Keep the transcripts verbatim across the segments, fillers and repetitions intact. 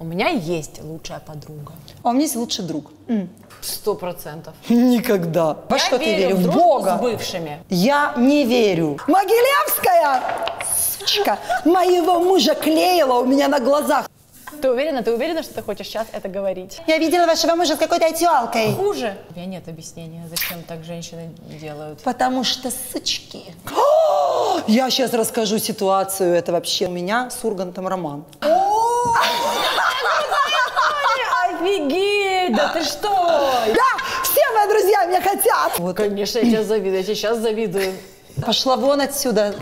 У меня есть лучшая подруга. А у меня есть лучший друг. Сто процентов. Никогда. Во что ты веришь? В Бога? С бывшими. Я не верю. Могилевская, сучка, моего мужа клеила у меня на глазах. Ты уверена? Ты уверена, что ты хочешь сейчас это говорить? Я видела вашего мужа с какой-то тёлкой. Хуже? У меня нет объяснения, зачем так женщины делают. Потому что сучки. Я сейчас расскажу ситуацию. Это вообще у меня с Ургантом роман. Офигеть! Да ты что? Да, все мои друзья меня хотят. Вот. Конечно, я тебя завидую, я тебе сейчас завидую. Пошла вон отсюда.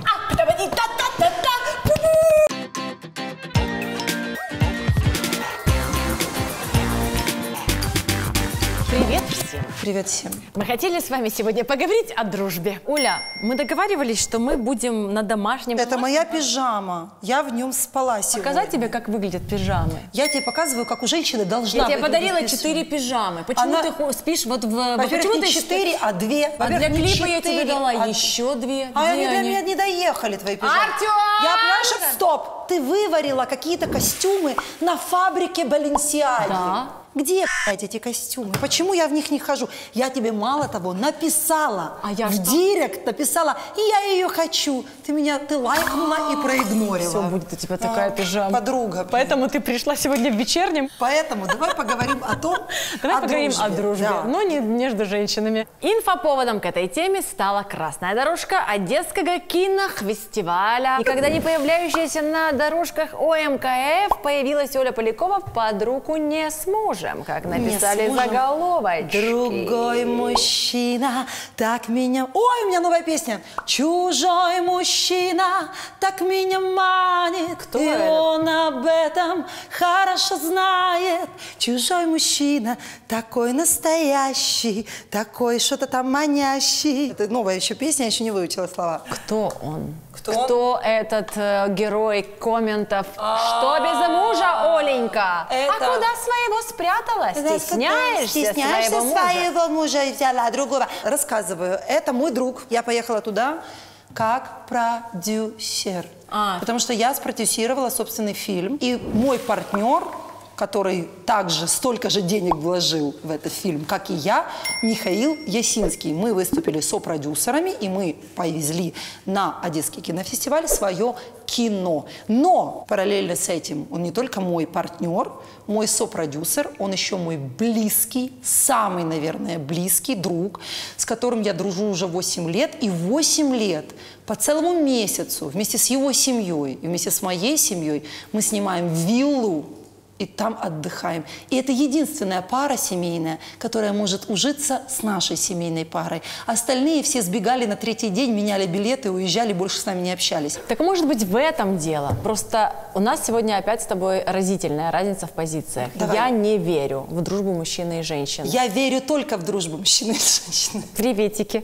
Привет всем! Привет всем. Мы хотели с вами сегодня поговорить о дружбе. Оля, мы договаривались, что мы будем на домашнем... Это моя пижама. Я в нем спала сегодня. Показать тебе, как выглядят пижамы? Я тебе показываю, как у женщины должна Я тебе выглядеть подарила пижама. четыре пижамы. Почему Она... ты ху- спишь вот в... Во-первых, Почему не ты четыре, а две. А для не клипа я тебе четыре, дала а... еще две. А Где они для они? меня не доехали, твои пижамы. Артём! Я понимаю, что... Стоп! Ты выварила какие-то костюмы на фабрике Баленсиаги. Да. Где, блядь, эти костюмы? Почему я в них не хожу? Я тебе мало того написала. А я в что? директ написала, и я ее хочу. Ты меня, ты лайкнула и проигнорила. Все, будет у тебя такая А, пижама. Подруга. блин. Поэтому ты пришла сегодня в вечернем. Поэтому давай поговорим о том, Давай о поговорим дружбе. о дружбе, Да. но не между женщинами. Инфоповодом к этой теме стала красная дорожка Одесского кинофестиваля. Никогда не появляющаяся на дорожках О М К Ф появилась Оля Полякова под руку не с мужем, как написали Не с мужем. заголовочки. Другой мужчина так меня... Ой, у меня новая песня. Чужой мужчина так меня манит. Кто и это? он об этом хорошо знает. Чужой мужчина такой настоящий, такой что-то там манящий. Это новая еще песня, я еще не выучила слова. Кто он? Кто Кто этот э, герой комментов? Что без мужа, Оленька? Это- А куда своего спрятала? Стесняешься, Стесняешься своего мужа? своего мужа и взяла другого. Рассказываю, это мой друг. Я поехала туда как продюсер. А. Потому что я спродюсировала собственный фильм. И мой партнер, который также столько же денег вложил в этот фильм, как и я, Михаил Ясинский. Мы выступили сопродюсерами, и мы повезли на Одесский кинофестиваль свое кино. Но параллельно с этим он не только мой партнер, мой сопродюсер, он еще мой близкий, самый, наверное, близкий друг, с которым я дружу уже восемь лет. И восемь лет по целому месяцу вместе с его семьей и вместе с моей семьей мы снимаем виллу, и там отдыхаем. И это единственная пара семейная, которая может ужиться с нашей семейной парой. Остальные все сбегали на третий день, меняли билеты, уезжали, больше с нами не общались. Так может быть в этом дело? Просто у нас сегодня опять с тобой разительная разница в позициях. Давай. Я не верю в дружбу мужчины и женщины. Я верю только в дружбу мужчины и женщины. Приветики.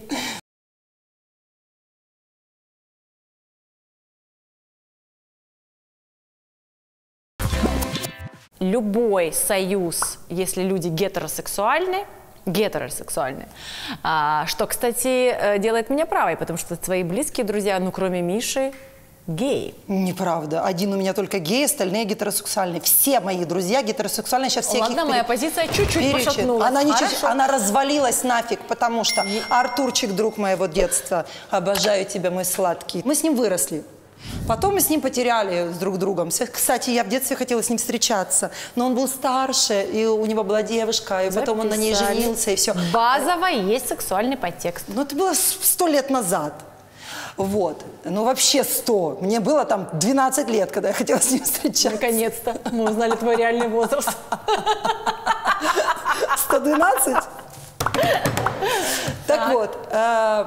Любой союз, если люди гетеросексуальны, гетеросексуальны, а, что, кстати, э, делает меня правой, потому что свои близкие друзья, ну, кроме Миши, геи. Неправда. Один у меня только гей, остальные гетеросексуальные. Все мои друзья гетеросексуальные. Сейчас всех Ладно, их моя пере- позиция чуть-чуть перечит. пошатнулась. Она, не чуть- Хорошо. она развалилась нафиг, потому что Артурчик, друг моего детства, обожаю тебя, мой сладкий. Мы с ним выросли. Потом мы с ним потеряли с друг другом. Кстати, я в детстве хотела с ним встречаться, но он был старше, и у него была девушка, и потом он на ней Записали. женился, и все. Базово есть сексуальный подтекст. Ну, это было сто лет назад. Вот. Ну, вообще сто. Мне было там двенадцать лет, когда я хотела с ним встречаться. Наконец-то мы узнали твой реальный возраст. сто двенадцать? Так вот. э,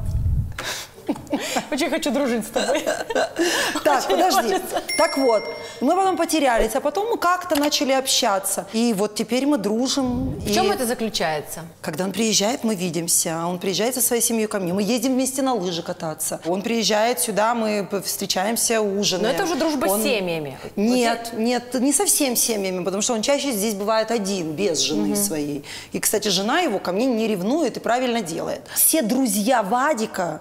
Очень хочу дружить с тобой. Так, Очень подожди. хочется. Так вот, мы потом потерялись, а потом мы как-то начали общаться. И вот теперь мы дружим. В чем это заключается? Когда он приезжает, мы видимся. Он приезжает со своей семьей ко мне. Мы ездим вместе на лыжи кататься. Он приезжает сюда, мы встречаемся, ужинаем. Но это уже дружба Он- с семьями. Нет, нет, не совсем семьями, потому что он чаще здесь бывает один, без жены своей. И, кстати, жена его ко мне не ревнует и правильно делает. Все друзья Вадика,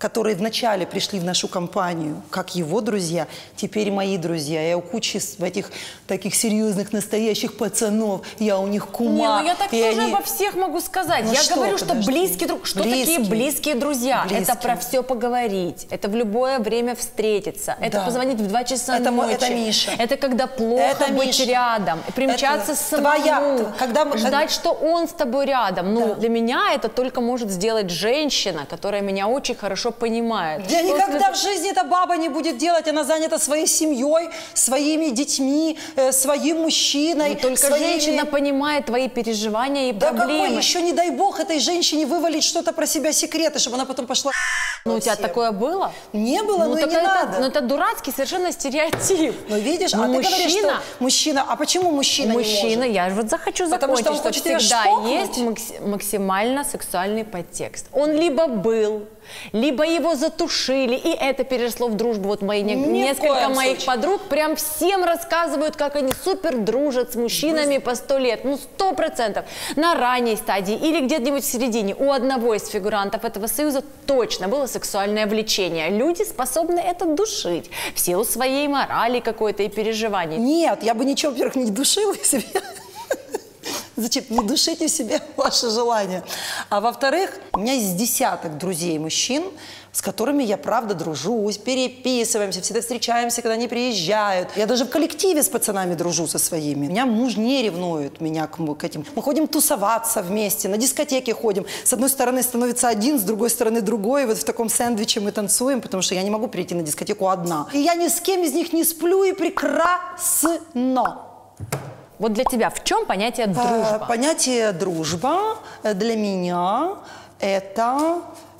которые вначале пришли в нашу компанию, как его друзья, теперь мои друзья. Я у кучи этих таких серьезных, настоящих пацанов, я у них кума. Не, ну я так тоже они... обо всех могу сказать. Ну я что, говорю, что подожди. близкий друг, что Близкий. такие близкие друзья? Близкие. Это про все поговорить, это в любое время встретиться, это Да. позвонить в два часа это, ночи. Это Миша. Это когда плохо это быть Миша. рядом, примчаться это самому, твоя, когда мы, ждать, что он с тобой рядом. Ну, Да. для меня это только может сделать женщина, которая меня очень хорошо понимает. Я После- никогда в жизни эта баба не будет делать, она занята своей семьей, своими детьми, э, своим мужчиной. Но только своими... женщина понимает твои переживания и Да проблемы. какой еще, не дай бог, этой женщине вывалить что-то про себя секреты, чтобы она потом пошла... Ну, у тебя всем. такое было? Не было, ну, и так не это, надо. Ну, это дурацкий совершенно стереотип. Ну, видишь, Ну, а мужчина, ты говоришь, что мужчина... А почему мужчина, мужчина, не может? я вот захочу Потому закончить, что он что хочет тебя всегда штокнуть. есть макс- максимально сексуальный подтекст. Он либо был, либо его затушили, и это переросло в дружбу. Вот мои не- Ни в несколько коем моих случае. подруг прям всем рассказывают, как они супер дружат с мужчинами по сто лет. Ну, сто процентов. На ранней стадии или где-нибудь в середине. У одного из фигурантов этого союза точно было сексуальное влечение. Люди способны это душить в силу своей морали какой-то и переживаний. Нет, я бы ничего, во-первых, не душила в себе. Зачем? Не душите в себе ваши желания. А во-вторых, у меня есть десяток друзей мужчин, с которыми я правда дружусь, переписываемся, всегда встречаемся, когда они приезжают. Я даже в коллективе с пацанами дружу со своими. Меня муж не ревнует меня к, к этим. Мы ходим тусоваться вместе, на дискотеки ходим. С одной стороны становится один, с другой стороны другой. Вот в таком сэндвиче мы танцуем, потому что я не могу прийти на дискотеку одна. И я ни с кем из них не сплю, и прекрасно. Вот для тебя в чем понятие дружба? А, Понятие дружба для меня это...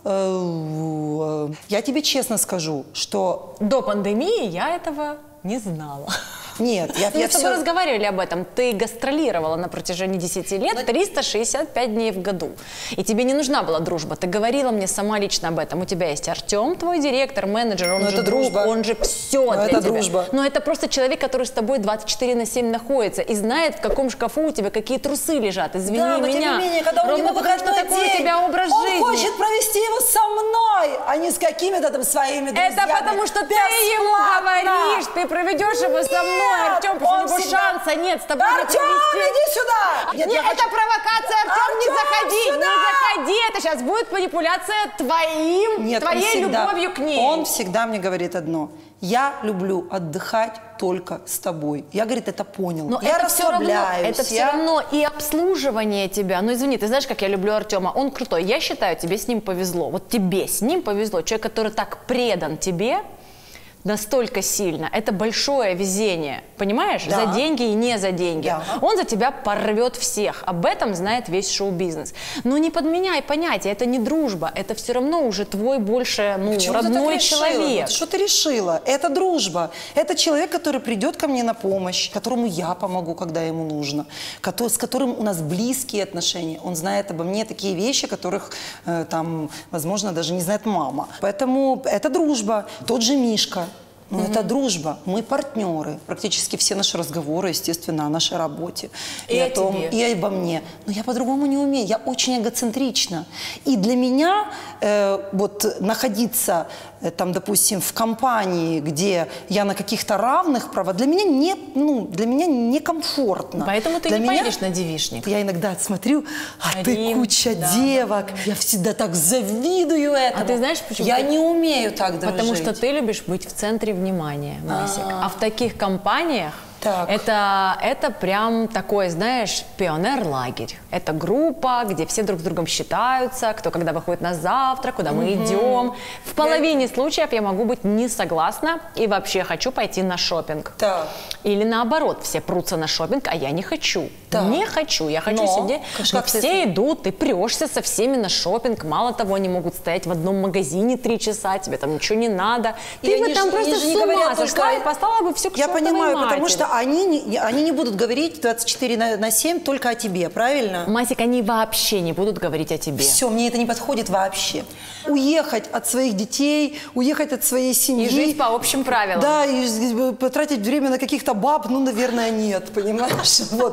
э, Я тебе честно скажу, что... До пандемии я этого не знала. Нет, я, Мы я с тобой все... разговаривали об этом. Ты гастролировала на протяжении десяти лет триста шестьдесят пять дней в году. И тебе не нужна была дружба. Ты говорила мне сама лично об этом. У тебя есть Артем, твой директор, менеджер, он Но же это друг, дружба. он же все Но для это тебя. дружба. Но это просто человек, который с тобой двадцать четыре на семь находится и знает, в каком шкафу у тебя какие трусы лежат. Извини Да, но меня. тем не менее, когда у Ровно него потому, что выходной такой день, у тебя образ он жизни. хочет провести его со мной, а не с какими-то там своими друзьями. Это потому, что ты ему говоришь, ты проведешь его со мной, Нет, Артем, потому он что всегда- шанса нет с тобой не Артем, провести. иди сюда! Нет, я это хочу- провокация, Артем, не Артем, заходи, сюда! не заходи, это сейчас будет манипуляция твоим, Нет, он твоей всегда- любовью к ней. Он всегда мне говорит одно. Я люблю отдыхать только с тобой. Я, говорит, это понял. Но я это все равно, расслабляюсь. это все я- равно и обслуживание тебя. Ну извини, ты знаешь, как я люблю Артема, он крутой. Я считаю, тебе с ним повезло. Вот тебе с ним повезло. Человек, который так предан тебе, настолько сильно. Это большое везение, понимаешь? Да. За деньги и не за деньги. Да. Он за тебя порвет всех. Об этом знает весь шоу-бизнес. Но не подменяй понятие, это не дружба. Это все равно уже твой больше ну, Почему ты так родной решила? человек. Вот что ты решила? Это дружба. Это человек, который придет ко мне на помощь, которому я помогу, когда ему нужно, кото- с которым у нас близкие отношения. Он знает обо мне такие вещи, которых э, там, возможно, даже не знает мама. Поэтому это дружба. Тот же Мишка. Ну, mm-hmm. это дружба. Мы партнеры. Практически все наши разговоры, естественно, о нашей работе. И о о том, тебе. и обо мне. Но я по-другому не умею. Я очень эгоцентрична. И для меня э, вот находиться, э, там, допустим, в компании, где я на каких-то равных правах, для меня не, ну, для меня некомфортно. Поэтому ты для не меня... поедешь на девичник. Я иногда смотрю, а ты Рим, куча да. девок. Я всегда так завидую этому. А ты знаешь, почему? Я не умею так дружить. Потому что ты любишь быть в центре внимания, Масик. А в таких компаниях Так. это, это прям такой, знаешь, пионер-лагерь. Это группа, где все друг с другом считаются, кто когда выходит на завтрак, куда мы идем. В половине случаев я могу быть не согласна и вообще хочу пойти на шопинг. Так. Или наоборот, все прутся на шопинг, а я не хочу. Так. Не хочу. Я хочу Но, сидеть. как Но ты- все идут, ты прешься со всеми на шопинг. Мало того, они могут стоять в одном магазине три часа, тебе там ничего не надо. И Ты бы они там же- просто они же не с ума говорят сошла только- и послала бы все к Я чертовой понимаю, матери. потому что они не, они не будут говорить двадцать четыре на семь только о тебе, правильно? Масик, они вообще не будут говорить о тебе. Все, мне это не подходит вообще. Уехать от своих детей, уехать от своей семьи. И жить по общим правилам. Да, и потратить время на каких-то баб, ну, наверное, нет, понимаешь? Вот, вот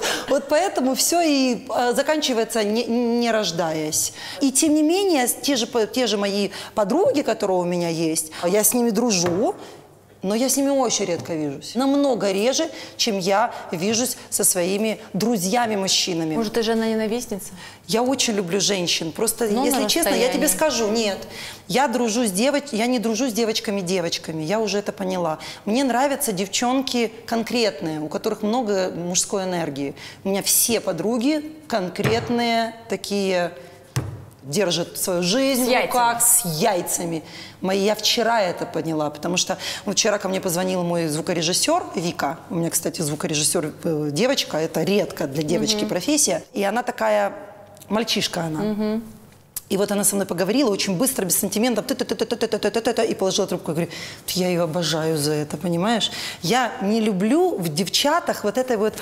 поэтому все и э, заканчивается, не, не рождаясь. И тем не менее, те же, те же мои подруги, которые у меня есть, я с ними дружу, но я с ними очень редко вижусь. Намного реже, чем я вижусь со своими друзьями-мужчинами. Может, ты жена-ненавистница? Я очень люблю женщин. Просто, Ну, если честно, я тебе расстоянии. скажу, нет. Я дружу с девоч... я не дружу с девочками-девочками. Я уже это поняла. Мне нравятся девчонки конкретные, у которых много мужской энергии. У меня все подруги конкретные, такие... держат свою жизнь С в яйцами. руках, с яйцами. Мои, я вчера это поняла, потому что ну, вчера ко мне позвонил мой звукорежиссер Вика. У меня, кстати, звукорежиссер э, девочка, это редко для девочки Мгм. профессия. И она такая, мальчишка она. Мгм. И вот она со мной поговорила очень быстро, без сантиментов, та-та-та-та-та-та-та-та, и положила трубку. Я говорю, я ее обожаю за это, понимаешь? Я не люблю в девчатах вот это вот,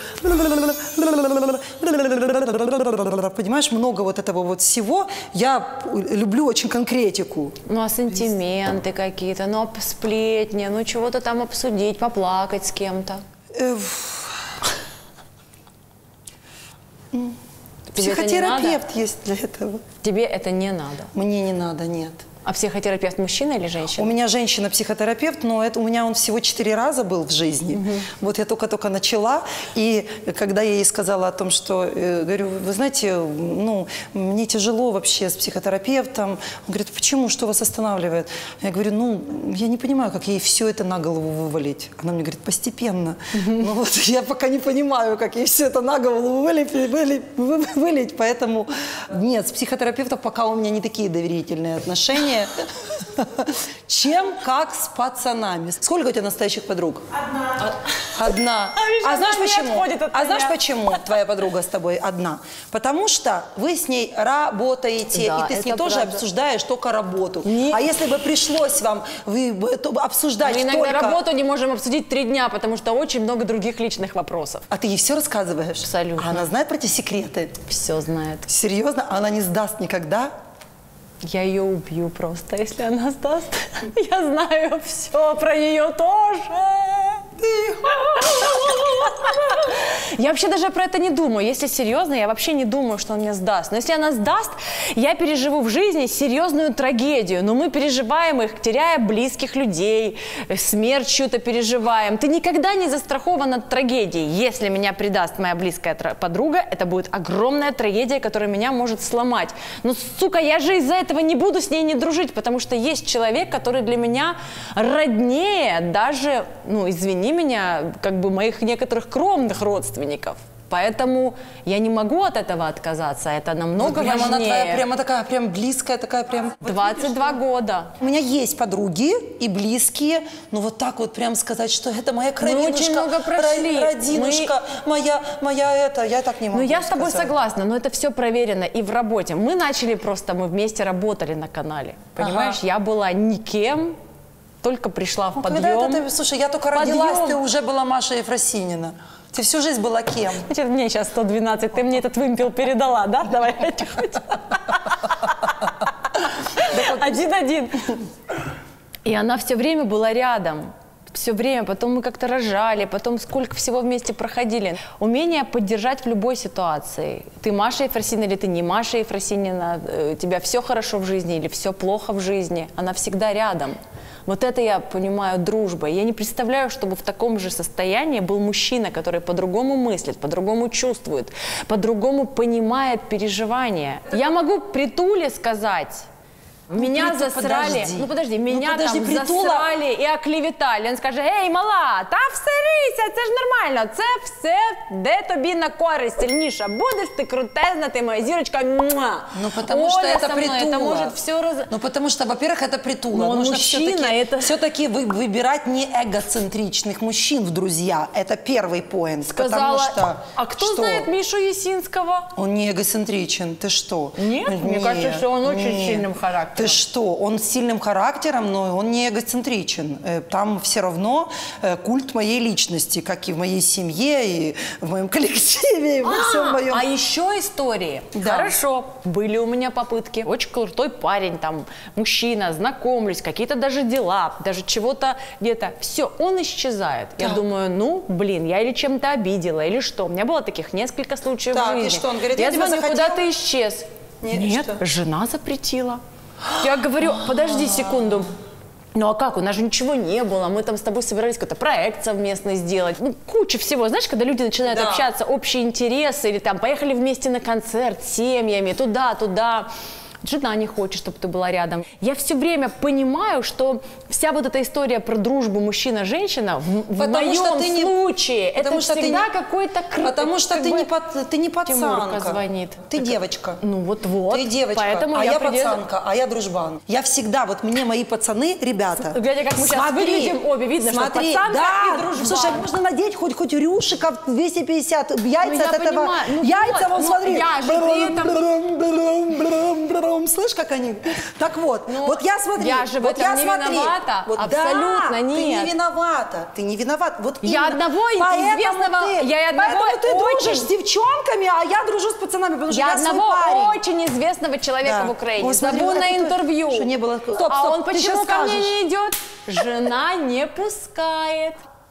понимаешь, много вот этого вот всего. Я люблю очень конкретику. Ну, а сантименты какие-то, ну, а сплетни, ну, чего-то там обсудить, поплакать с кем-то. Тебе это не надо? Психотерапевт есть для этого. Тебе это не надо? Мне не надо, нет. А психотерапевт мужчина или У женщина? меня женщина-психотерапевт, но это, у меня он всего четыре раза был в жизни. Мгм. Вот я только-только начала, и когда я ей сказала о том, что, э, говорю, вы знаете, ну, мне тяжело вообще с психотерапевтом. Он говорит, почему, что вас останавливает? Я говорю, ну, я не понимаю, как ей все это на голову вывалить. Она мне говорит, постепенно. Ну вот я пока не понимаю, как ей все это на голову вылить, вылить, вылить, поэтому нет, с психотерапевтом пока у меня не такие доверительные отношения, чем как с пацанами. Сколько у тебя настоящих подруг? Одна. Одна. А, А знаешь она не почему? отходит от А знаешь меня. почему твоя подруга с тобой одна? Потому что вы с ней работаете, Да, и ты с ней это тоже правда. обсуждаешь только работу. Не- А если бы пришлось вам вы, бы это обсуждать Мы иногда только... работу не можем обсудить три дня, потому что очень много других личных вопросов. А ты ей все рассказываешь? Абсолютно. А она знает про эти секреты? Все знает. Серьезно? А она не сдаст никогда? Я ее убью просто, если она сдаст. Я знаю все про нее тоже. Я вообще даже про это не думаю. Если серьезно, я вообще не думаю, что он мне сдаст. Но если она сдаст, я переживу в жизни серьезную трагедию. Но мы переживаем их, теряя близких людей, смерть чью-то переживаем. Ты никогда не застрахован от трагедии. Если меня предаст моя близкая тра- подруга, это будет огромная трагедия, которая меня может сломать. Но, сука, я же из-за этого не буду с ней не дружить, потому что есть человек, который для меня роднее даже, ну, извини меня, как бы моих некоторых кровных родственников. Поэтому я не могу от этого отказаться, это намного прямо она важнее. твоя, прямо такая, прям близкая, такая прям... двадцать два года. У меня есть подруги и близкие, но вот так вот прям сказать, что это моя кровинушка, очень много прошли. ро- родинушка, моя, моя это, я так не могу Ну, я с тобой сказать. согласна, но это все проверено и в работе. Мы начали просто, мы вместе работали на канале, понимаешь? Ага. Я была никем, только пришла в Ну, подъем. когда это ты, слушай, я только Подъем. родилась, ты уже была Маша Ефросинина. Ты всю жизнь была кем? Значит, мне сейчас сто двенадцать, ты мне этот вымпел передала, да? Давай хоть. Один-один. И она все время была рядом. Все время, потом мы как-то рожали, потом сколько всего вместе проходили. Умение поддержать в любой ситуации. Ты Маша Ефросинина или ты не Маша Ефросинина, э, у тебя все хорошо в жизни или все плохо в жизни, она всегда рядом. Вот это я понимаю дружбой. Я не представляю, чтобы в таком же состоянии был мужчина, который по-другому мыслит, по-другому чувствует, по-другому понимает переживания. Я могу Притуле сказать... Меня Приту- засрали, подожди. ну подожди, Ну, меня подожди, там Притула- засрали и оклеветали. Он скаже, ей, мала, та всерися, це ж нормально, це все де тобі на користь сильніша. Будеш ти крутезна, ти моя зірочка, муа. Ну, потому что Оля это со мной, Притула. это может все раз... Ну, потому что, во-первых, это Притула. Но он Нужно мужчина, все-таки, это- все-таки вы, выбирать не эгоцентричных мужчин в друзья. Это первый поинт. Сказала, Потому что, а кто что? знает Мишу Ясинского? Он не эгоцентричен. Ты что? Нет? Мне кажется, что он очень сильным характером. характером. Ты что? Он с сильным характером, но он не эгоцентричен. Там все равно культ моей личности, как и в моей семье, и в моем коллективе, и во всем моем... А еще истории. Да. Хорошо, были у меня попытки. Очень крутой парень, там, мужчина, знакомлюсь, какие-то даже дела, даже чего-то где-то. Все, он исчезает. Так. Я думаю, ну, блин, я или чем-то обидела, или что. У меня было таких несколько случаев Так, в жизни. и что, он говорит, я я тебя звоню, захотел? куда ты исчез? Нет, Нет, что? жена запретила. Я говорю, подожди секунду. Ну а как, у нас же ничего не было, мы там с тобой собирались какой-то проект совместно сделать. Ну, куча всего, знаешь, когда люди начинают Да. общаться, общие интересы, или там поехали вместе на концерт с семьями, туда, туда. Жена не хочет, чтобы ты была рядом. Я все время понимаю, что вся вот эта история про дружбу мужчина-женщина в, в Потому моем что ты не- случае, потому это что ты всегда не- какой-то кр- Потому что как ты бы не, под, ты не пацанка. Тимурка звонит. Ты Так, девочка. Ну вот-вот. Ты девочка, Поэтому а я, я придержу- пацанка, а я дружбан. Я всегда, вот мне мои пацаны, ребята. Глядя, как мы сейчас выглядим обе, видно, что смотри, пацанка да, и дружбан. Слушай, можно надеть хоть, хоть рюшиков двести пятьдесят, яйца Ну, я от этого. понимаю, ну яйца, вот, вон, ну, смотри. я же при этом- Брум, брум, брум, брум. Слышь, как они? Так вот, Ну, вот я смотри. я же в вот этом я не смотри, виновата. вот, Абсолютно да, нет. Ты не виновата, ты не виноват. Вот Я именно. одного Поэтому известного- ты- я и одного Поэтому ты очень- дружишь с девчонками, а я дружу с пацанами, потому что Я я свой одного парень. очень известного человека Да. в Украине Ой, смотри, зову вот на это то- интервью. что не было. Стоп, стоп, а он ты почему щас ко мне скажешь. не идет? Жена не пускает.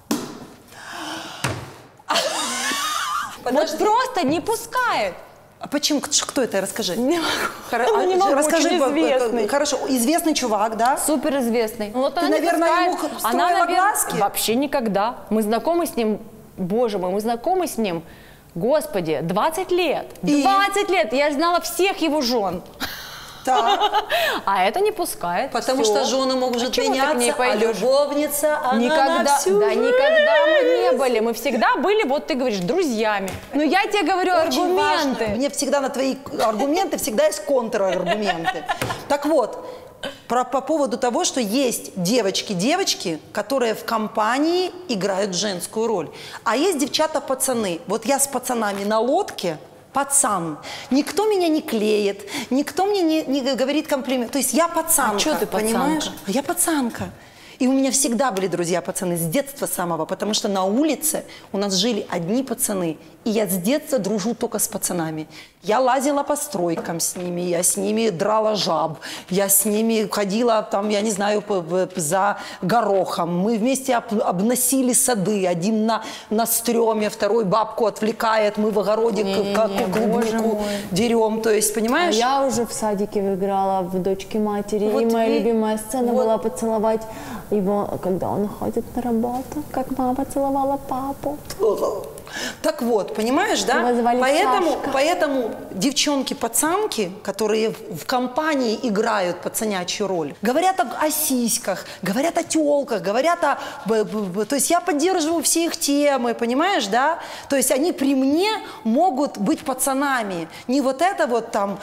Вот просто не пускает. А почему? Кто это? Расскажи. Не могу. Хоро- Ну, а, не могу, расскажи, очень по- по- известный. Хорошо, известный чувак, да? Суперизвестный. Ну, вот Ты, она не наверное, пускает. ему Она, строила наверное, глазки? Вообще никогда. Мы знакомы с ним, боже мой, мы знакомы с ним, господи, двадцать лет. И? двадцать лет. Я знала всех его жен. Так. А это не пускает. Потому Всё. что жены могут же А чего ты к ней меняться, а пойдешь? любовница, она Никогда, на всю да, жизнь. никогда мы не были. Мы всегда были, вот ты говоришь, друзьями. Но я тебе говорю Очень аргументы. важно. Мне всегда на твои аргументы всегда есть контраргументы. Так вот, про, по поводу того, что есть девочки-девочки, которые в компании играют женскую роль. А есть девчата-пацаны. Вот я с пацанами на лодке, пацан. Никто меня не клеит, никто мне не, не говорит комплимент. То есть я пацанка, А чё ты пацанка? понимаешь? А я пацанка. И у меня всегда были друзья-пацаны с детства самого, потому что на улице у нас жили одни пацаны. И я с детства дружу только с пацанами. Я лазила по стройкам с ними, я с ними драла жаб, я с ними ходила, там, я не знаю, по- по- за горохом. Мы вместе об- обносили сады. Один на, на стреме, второй бабку отвлекает, мы в огороде к- Не-не-не, как боже клубнику мой. дерем. То есть, А понимаешь? я уже в садике играла в «Дочке матери», Вот и моя вы- любимая сцена вот. была поцеловать его, когда он ходит на работу, как мама целовала папу. Так вот, понимаешь, да? Его звали Поэтому, Сашка. поэтому девчонки-пацанки, которые в, в компании играют пацанячью роль, говорят о, о сиськах, говорят о тёлках, говорят о... б- б- б- то есть я поддерживаю все их темы, понимаешь, да? То есть они при мне могут быть пацанами. Не вот это вот там...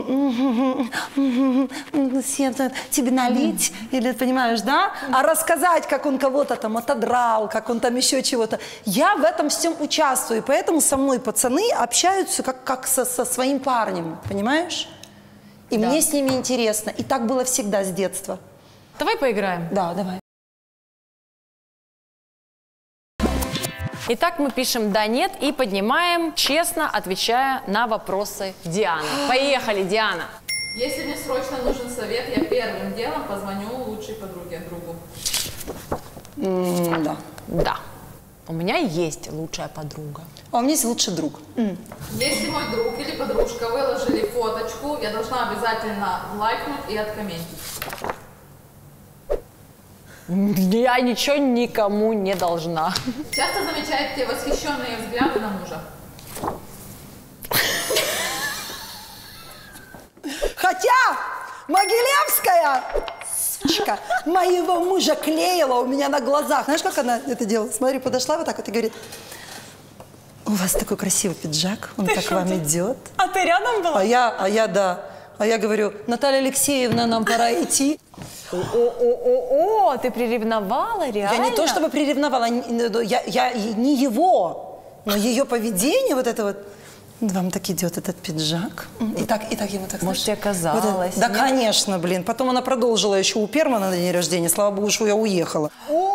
Света, тебе налить? Или, понимаешь, да? А рассказать, как он кого-то там отодрал, как он там еще чего-то. Я в этом всем участвую, и поэтому со мной пацаны общаются как, как со, со своим парнем, понимаешь? И Да. мне с ними интересно. И так было всегда с детства. Давай поиграем. Да, давай. Итак, мы пишем «да», «нет» и поднимаем, честно отвечая на вопросы Дианы. Поехали, Диана. Если мне срочно нужен совет, я первым делом позвоню лучшей подруге, другу. М, да. Да. У меня есть лучшая подруга. А у меня есть лучший друг. М. Если мой друг или подружка выложили фоточку, я должна обязательно лайкнуть и откомментить. Я ничего никому не должна. Часто замечаете восхищенные взгляды на мужа. Хотя Могилевская, сучка, моего мужа клеила у меня на глазах. Знаешь, как она это делала? Смотри, подошла вот так вот и говорит: у вас такой красивый пиджак, он так к вам идет. А ты рядом была? А я, а я, да. А я говорю: Наталья Алексеевна, нам пора идти. О-о-о-о, ты приревновала, реально? Я не то чтобы приревновала, не- я, я не его, но ее поведение вот это вот. Вам так идет этот пиджак. И так, и так ему так, Может, знаешь, тебе казалось, вот это- Да, нет? конечно, блин. Потом она продолжила еще у Пермана на день рождения. Слава богу, что я уехала.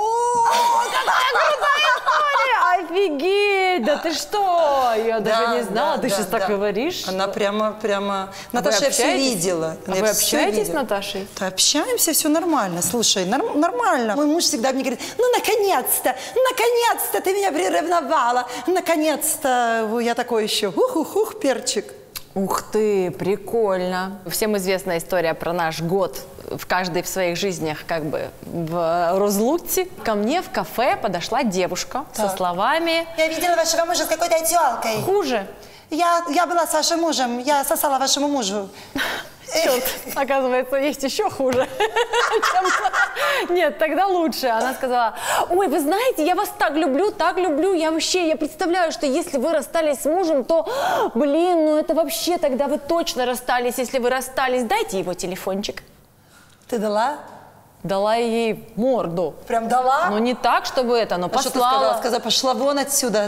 Офигеть, да ты что? Я даже Да, не знала, да, ты да, сейчас да. так говоришь. Она прямо, прямо... А Наташа, вы я все общаетесь? видела. А Я вы всё общаетесь с видела. Наташей? Да, общаемся, все нормально. Слушай, норм- нормально. Мой муж всегда мне говорит, ну, наконец-то, наконец-то ты меня приревновала. Наконец-то. Я такой еще, ух-ух-ух, перчик. Ух ты, прикольно. Всем известная история про наш год в каждой в своих жизнях как бы в разлуке. Ко мне в кафе подошла девушка со Так. словами Я видела вашего мужа с какой-то тёлкой. «Хуже». Я, я была с вашим мужем, я сосала вашему мужу. Чёрт, оказывается, есть еще хуже. чем- Нет, тогда лучше. Она сказала, ой, вы знаете, я вас так люблю, так люблю. Я вообще, я представляю, что если вы расстались с мужем, то, блин, ну это вообще тогда вы точно расстались, если вы расстались. Дайте его телефончик. Ты дала? Дала ей морду. Прям дала? Ну не так, чтобы это, но А что ты сказала? послала. Сказала, пошла вон отсюда.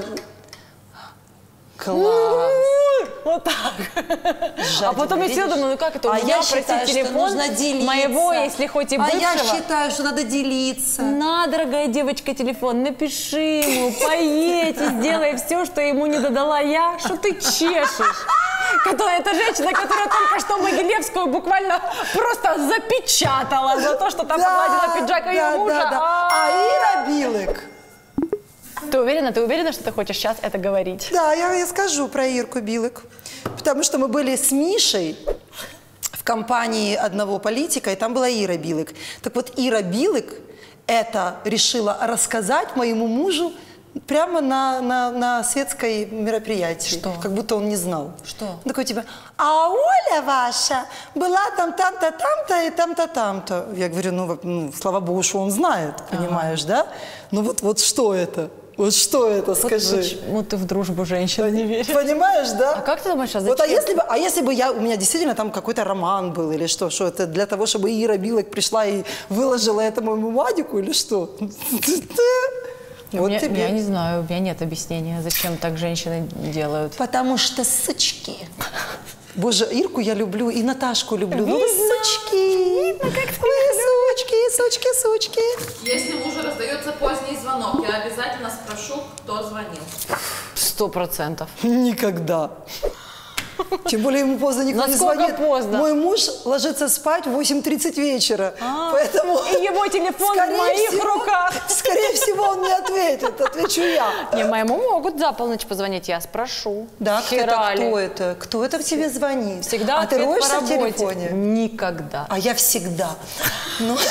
Класс. Вот так. Жадина, А потом я села, видишь? думаю, ну как это, у а меня я просить считаю, телефон что нужно делиться. моего, если хоть и А бывшего. я считаю, что надо делиться. На, дорогая девочка, телефон, напиши ему, поедь и сделай все, что ему не додала я. Что ты чешешь? Которая, это женщина, которая только что Могилевскую буквально просто запечатала за то, что там погладила пиджак ее да, мужа. да, да. А Ира Билык? Ты уверена, ты уверена, что ты хочешь сейчас это говорить? Да, я, я скажу про Ирку Билык. Потому что мы были с Мишей в компании одного политика, и там была Ира Билык. Так вот, Ира Билык это решила рассказать моему мужу прямо на, на, на светской мероприятии. Что? Как будто он не знал. Что? Он такой типа, а Оля ваша была там, там-то, там-то и там-то, там-то. Я говорю, ну, во- ну, слава богу, что он знает, понимаешь, да? Ну вот, вот что это? Вот что это, скажи. Почему ты в дружбу женщин не веришь? Понимаешь, да? А как ты думаешь, а Вот, а зачем? если бы, а если бы я, у меня действительно там какой-то роман был или что, что это для того, чтобы Ира Билык пришла и выложила это моему Вадику или что? Вот Мне- тебе. Я не знаю, у меня нет объяснения, зачем так женщины делают. Потому что сучки. Боже, Ирку я люблю и Наташку люблю. Ну вы сучки. Вы сучки, сучки, сучки. Если мужу раздается поздний звонок, я обязательно спрошу, кто звонил. Сто процентов. Никогда. Тем более ему поздно никто не Насколько звонит. поздно? Мой муж ложится спать в восемь тридцать вечера. Поэтому... И его телефон в скорее моих всего- руках. Скорее всего, он не ответит. Отвечу я. Не, моему могут за полночь позвонить, я спрошу. Да, Хера это ли? кто это? Кто это к тебе звонит? Всегда А ты ответ роешься по в работе. телефоне? Никогда. А я всегда. Ну, Мне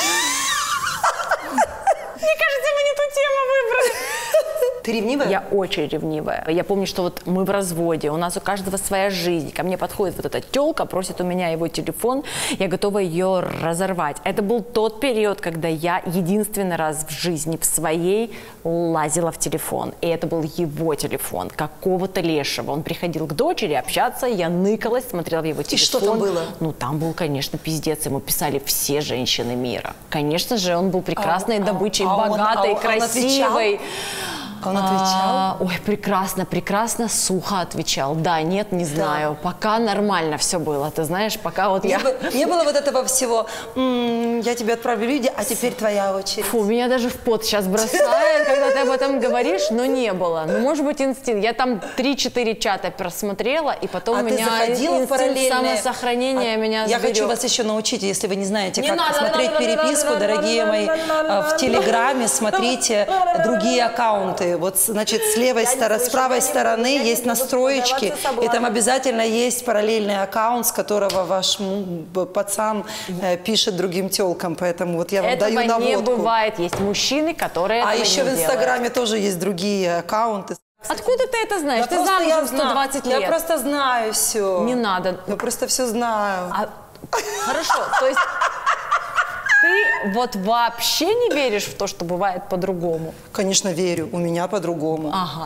кажется, мы не ту тему выбрали. ты ревнивая? Я очень ревнивая. Я помню, что вот мы в разводе, у нас у каждого своя жизнь. Ко мне подходит вот эта тёлка, просит у меня его телефон, я готова ее разорвать. Это был тот период, когда я единственный раз в жизни в своей лазила в телефон. И это был его телефон, какого-то лешего. Он приходил к дочери общаться, я ныкалась, смотрела в его телефон. что там было? Ну, там был, конечно, пиздец. Ему писали все женщины мира. Конечно же, он был прекрасной добычей, а он- богатой, а он- он красивой. А он отвечал? А, ой, прекрасно, прекрасно, сухо отвечал. Да, нет, не знаю. Пока нормально все было, ты знаешь, пока вот Не, я... бы- не было вот этого всего, «М, я тебе отправлю люди, а теперь твоя очередь. Фу, меня даже в пот сейчас бросает, когда ты об этом говоришь, но не было. Ну, может быть, инстинкт. Я там три-четыре чата просмотрела, и потом А у ты меня заходила в инстинкт параллельные... самосохранения А меня Я сберёг. хочу вас еще научить, если вы не знаете, Не как надо, смотреть надо, надо, переписку, надо, дорогие надо, мои, надо, надо, а, в надо. Телеграме смотрите другие аккаунты. Вот, значит, с левой стороны, с правой стороны есть настроечки, и там обязательно есть параллельный аккаунт, с которого ваш м, б- пацан э, пишет другим телкам, поэтому вот я вам Этого даю наводку. не бывает. Есть мужчины, которые А этого еще не в делают. Инстаграме тоже есть другие аккаунты. Откуда ты это знаешь? Да Ты просто я замужем сто знаю. двадцать лет. Я просто знаю все. Не надо. Я просто все знаю. А, хорошо, то есть ты вот вообще не веришь в то, что бывает по-другому? Конечно, верю. У меня по-другому. Ага.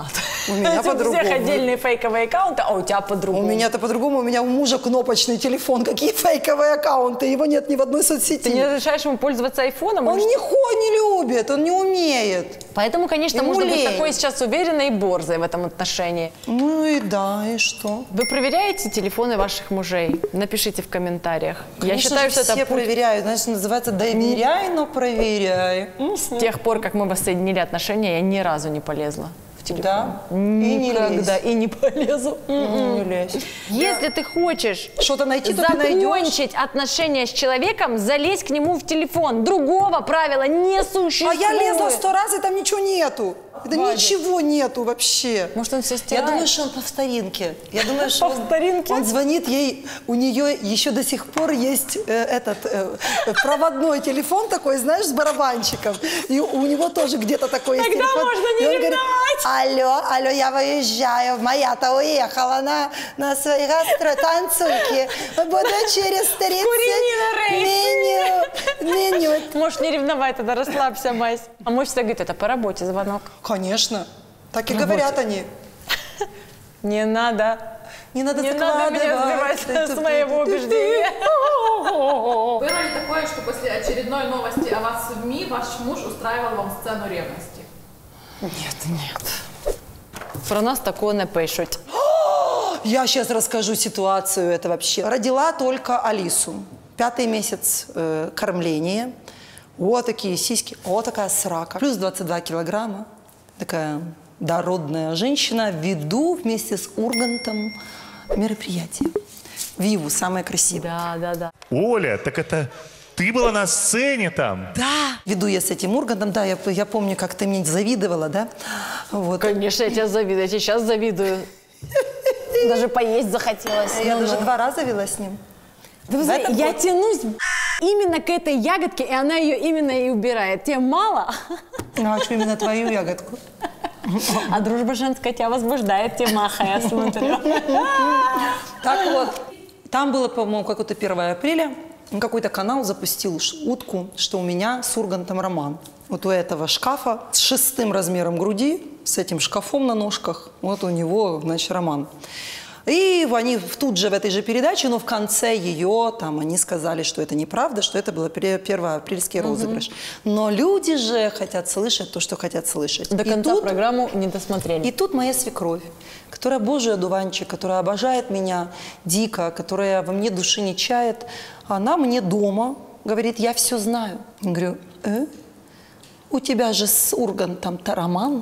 У меня У по-другому. всех отдельные фейковые аккаунты, а у тебя У по-другому. меня-то по-другому, у меня у мужа кнопочный телефон. Какие фейковые аккаунты? Его нет ни в одной соцсети. Ты не разрешаешь ему пользоваться айфоном? Он или ни хуй не любит, он не умеет. Поэтому, конечно, Ему можно быть лень. такой сейчас уверенной и борзой в этом отношении. Ну и да, и что? Вы проверяете телефоны ваших мужей? Напишите в комментариях. Конечно Я считаю, же, что это все путь проверяют. Знаешь, называется «доверяй, но проверяй». с тех пор, как мы воссоединили отношения, я ни разу не полезла в телефон. Да? И не Никогда. лезь. И не полезу. Не лезь. Если ты хочешь Что-то найти, то ты найдешь. закончить отношения с человеком, залезь к нему в телефон. Другого правила не А существует. я лезла сто раз, и там ничего нету. Да Вадик. ничего нету вообще. Может, он все Я стирает? думаю, что он по старинке. Я думаю, что По он, старинке? он звонит ей, у нее еще до сих пор есть э, этот э, проводной телефон такой, знаешь, с барабанчиком. И у него тоже где-то такой есть Тогда телефон. можно не И он говорит: ревновать. алло, алло, я выезжаю, моя-то уехала на, на свои гастро танцульки. Буду через тридцать Куренина меню, меню. Можешь не ревновать, тогда расслабься, Мась. А муж всегда говорит, это по работе звонок. Конечно. Так и говорят они. Не надо. Не надо Не надо меня закладывать. сбивать с моего убеждения. Было ли такое, что после очередной новости о вас в СМИ ваш муж устраивал вам сцену ревности? Нет, нет. Про нас такого не пишуть. Я сейчас расскажу ситуацию. Это вообще. Родила только Алису. Пятый месяц э, кормления. Вот такие сиськи. Вот такая срака. Плюс двадцать два килограмма. Такая дородная женщина. Веду вместе с Ургантом мероприятие. Виву, самое красивое. Да, да, да. Оля, так это ты была на сцене там? Да. Веду я с этим Ургантом. Да, я, я помню, как ты мне завидовала, да? Вот. Конечно, я тебя завидую. Я тебе сейчас завидую. Даже поесть захотелось. Я Ну, даже ну. два раза вела с ним. Да вы В знаете, этом я год- тянусь именно к этой ягодке, и она ее именно и убирает. Тебе мало, Ну, а что именно твою ягодку? а дружба женская тебя возбуждает, Тимаха, я смотрю. Так вот, там было, по-моему, какое-то первое апреля. Какой-то канал запустил ш- утку, что у меня с Ургантом роман. Вот у этого шкафа с шестым размером груди, с этим шкафом на ножках, вот у него, значит, роман. И они в- тут же в этой же передаче, но в конце ее, там, они сказали, что это неправда, что это был первоапрельский розыгрыш. Но люди же хотят слышать то, что хотят слышать. До И конца тут- программу не досмотрели. и тут моя свекровь, которая божий одуванчик, которая обожает меня дико, которая во мне души не чает, она мне дома говорит: я все знаю. Я говорю: э? У тебя же с Ургантом-то роман?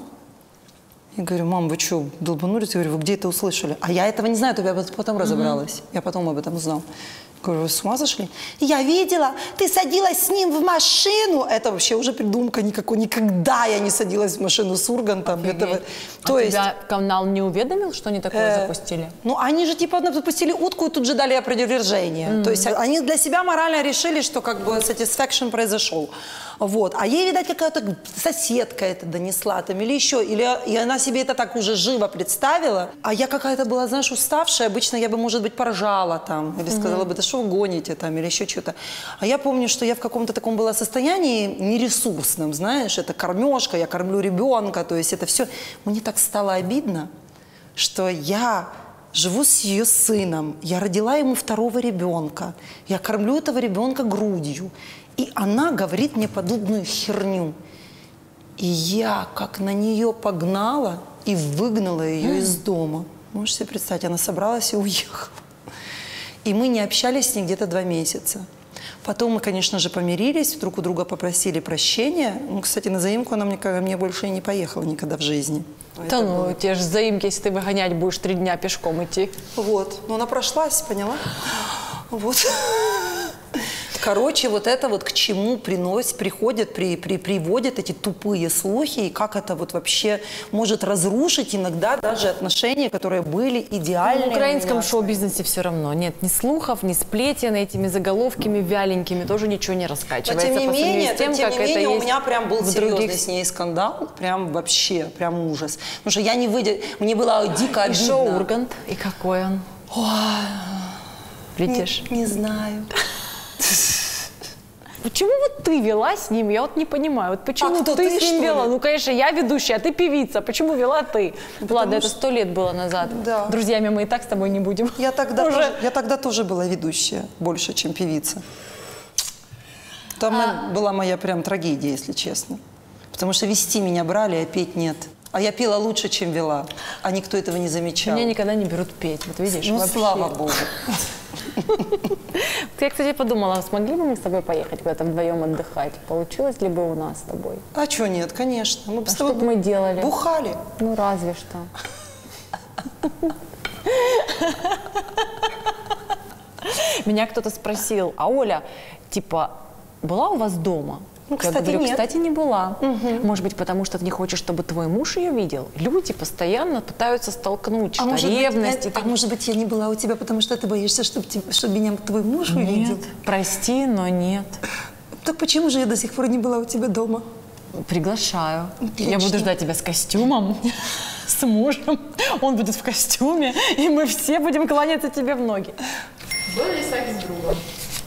Я говорю: мам, вы что, долбанулись? Я говорю: вы где это услышали? А я этого не знаю, то я потом разобралась. Я потом об этом узнал. Я говорю: вы с ума сошли? Я видела, ты садилась с ним в машину. Это вообще уже придумка никакой. Никогда я не садилась в машину с Ургантом. Это, А тебя канал не уведомил, что они такое Э, запустили? запустили? Ну, они же типа запустили утку и тут же дали опровержение. То есть они для себя морально решили, что как бы satisfaction произошел. Вот. А ей, видать, какая-то соседка это донесла там или еще. Или, и она себе это так уже живо представила. А я какая-то была, знаешь, уставшая. Обычно я бы, может быть, поржала там. Или сказала бы: да что вы гоните там, или еще что-то. А я помню, что я в каком-то таком была состоянии нересурсном, знаешь. Это кормежка, я кормлю ребенка. То есть это все. Мне так стало обидно, что я живу с ее сыном, я родила ему второго ребенка, я кормлю этого ребенка грудью, и она говорит мне подобную херню. И я как на нее погнала и выгнала ее из дома. Можете себе представить, она собралась и уехала. И мы не общались с ней где-то два месяца. Потом мы, конечно же, помирились, друг у друга попросили прощения. Ну, кстати, на заимку она мне, ко мне больше и не поехала никогда в жизни. Да ну, те же заимки, если ты выгонять будешь три дня пешком идти. Вот. Но она прошлась, поняла? Вот. Короче, вот это вот к чему приносит, приходят, при, при, приводят эти тупые слухи, и как это вот вообще может разрушить иногда даже отношения, которые были идеальными. В украинском у меня. шоу-бизнесе все равно нет ни слухов, ни сплетен, этими заголовками вяленькими тоже ничего не Но раскачивается. тем не по сравнению менее, с тем, тем как не это менее у есть меня прям был в серьезный других. с ней скандал, прям вообще, прям ужас. Потому что я не выйдя, мне было дико И обидно. шоу Ургант, и какой он? Ой, Бритиш. не, не знаю. почему вот ты вела с ним? Я вот не понимаю. Вот почему А кто, ты, ты, с ним что вела? ли? Ну, конечно, я ведущая, а ты певица. Почему вела ты? Ладно, это что- сто лет было назад. Да. Друзьями мы и так с тобой не будем. Я тогда, Уже. тоже, я тогда тоже была ведущая, больше, чем певица. Там А. была моя прям трагедия, если честно. Потому что вести меня брали, а петь нет. А я пела лучше, чем вела. А никто этого не замечал. Меня никогда не берут петь, вот видишь, Ну, вообще. слава богу. Я, кстати, подумала, смогли бы мы с тобой поехать куда-то вдвоем отдыхать? Получилось ли бы у нас с тобой? А что нет, конечно. Мы бы А с тобой что бы мы делали? бухали. Ну, разве что. Меня кто-то спросил, а Оля, типа, была у вас дома? Ну, Я кстати, говорю, нет. кстати, не была. Может быть, потому что ты не хочешь, чтобы твой муж ее видел? Люди постоянно пытаются столкнуть, что может быть, ревность. э, и так- а может быть, я не была у тебя, потому что ты боишься, чтобы, тебе- чтобы меня твой муж увидел? Нет, прости, но нет. Так почему же я до сих пор не была у тебя дома? Приглашаю. Отлично. Я буду ждать тебя с костюмом, с мужем. Он будет в костюме, и мы все будем кланяться тебе в ноги. Был ли секс с другом?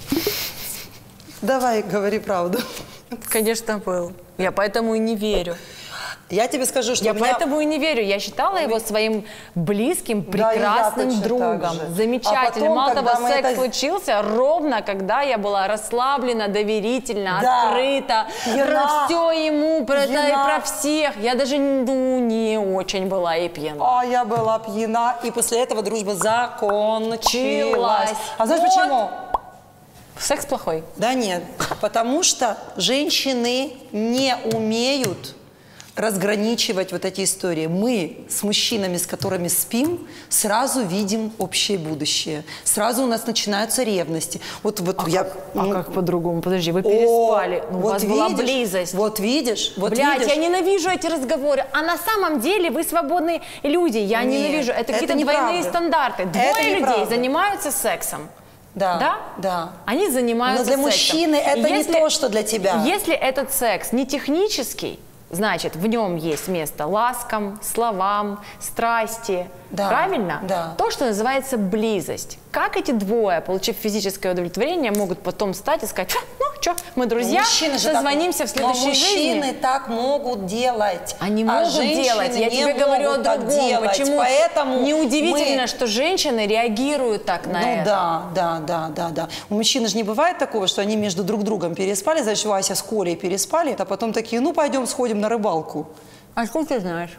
Давай, говори правду. Конечно, был. Я поэтому и не верю. Я тебе скажу, что Я у меня... поэтому и не верю. Я считала его своим близким, Да, и я прекрасным точно другом. так же. Замечательным. А потом, Мало когда того, мы секс это- случился ровно, когда я была расслаблена, доверительна, Да. открыта. Пьяна. Все ему, про, это и Пьяна. про всех. Я даже ну, не очень была и пьяна. А я была пьяна, и после этого дружба закончилась. Началась. А знаешь Вот. почему? Секс плохой. Да нет, потому что женщины не умеют разграничивать вот эти истории. Мы с мужчинами, с которыми спим, сразу видим общее будущее. Сразу у нас начинаются ревности. Вот, вот А, я, как, ну, а как по-другому? Подожди, вы о, переспали. Ну, у вот вас была видишь, близость. Вот видишь, вот Блядь, видишь. я ненавижу эти разговоры. А на самом деле вы свободные люди. Я Нет, ненавижу. Это это какие-то неправда. двойные стандарты. Это Двое людей неправда. занимаются сексом. Да, Да? да. Они занимаются Но для сексом. мужчины это И не если- то, что для тебя. Если этот секс не технический, значит, в нем есть место ласкам, словам, страсти. Да, Правильно? да. То, что называется близость. Как эти двое, получив физическое удовлетворение, могут потом встать и сказать, «Ха, ну что, мы друзья, Мужчины же созвонимся так, в следующей но мужчины жизни». так могут делать. Они а могут женщины делать. Я не тебе говорю о могут так другом. делать. Почему Поэтому неудивительно, мы- что женщины реагируют так на Ну это. да, да, да, да, да. У мужчин же не бывает такого, что они между друг другом переспали, значит, Вася с Колей переспали, а потом такие, ну пойдем сходим на рыбалку. А откуда ты знаешь?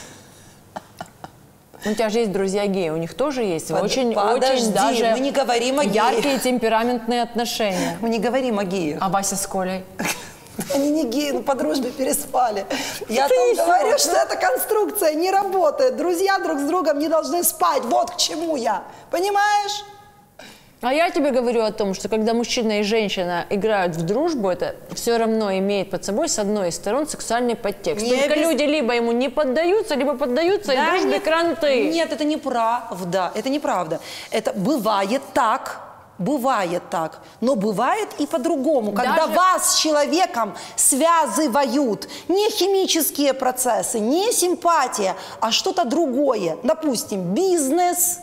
У тебя же есть друзья геи, у них тоже есть Под- очень, подожди, очень даже мы не говорим о геях. яркие темпераментные отношения. Мы не говорим о геях. А Вася с Колей? Они не геи, но по дружбе переспали. Я ты там несешь? говорю, что эта конструкция не работает. Друзья друг с другом не должны спать. Вот к чему я. Понимаешь? А я тебе говорю о том, что когда мужчина и женщина играют в дружбу, это все равно имеет под собой с одной из сторон сексуальный подтекст. Не Только обяз- люди либо ему не поддаются, либо поддаются, и дружбе нет, кранты. Нет, это неправда. Это неправда. Это бывает так. Бывает так, но бывает и по-другому, когда Даже- вас с человеком связывают не химические процессы, не симпатия, а что-то другое. Допустим, бизнес,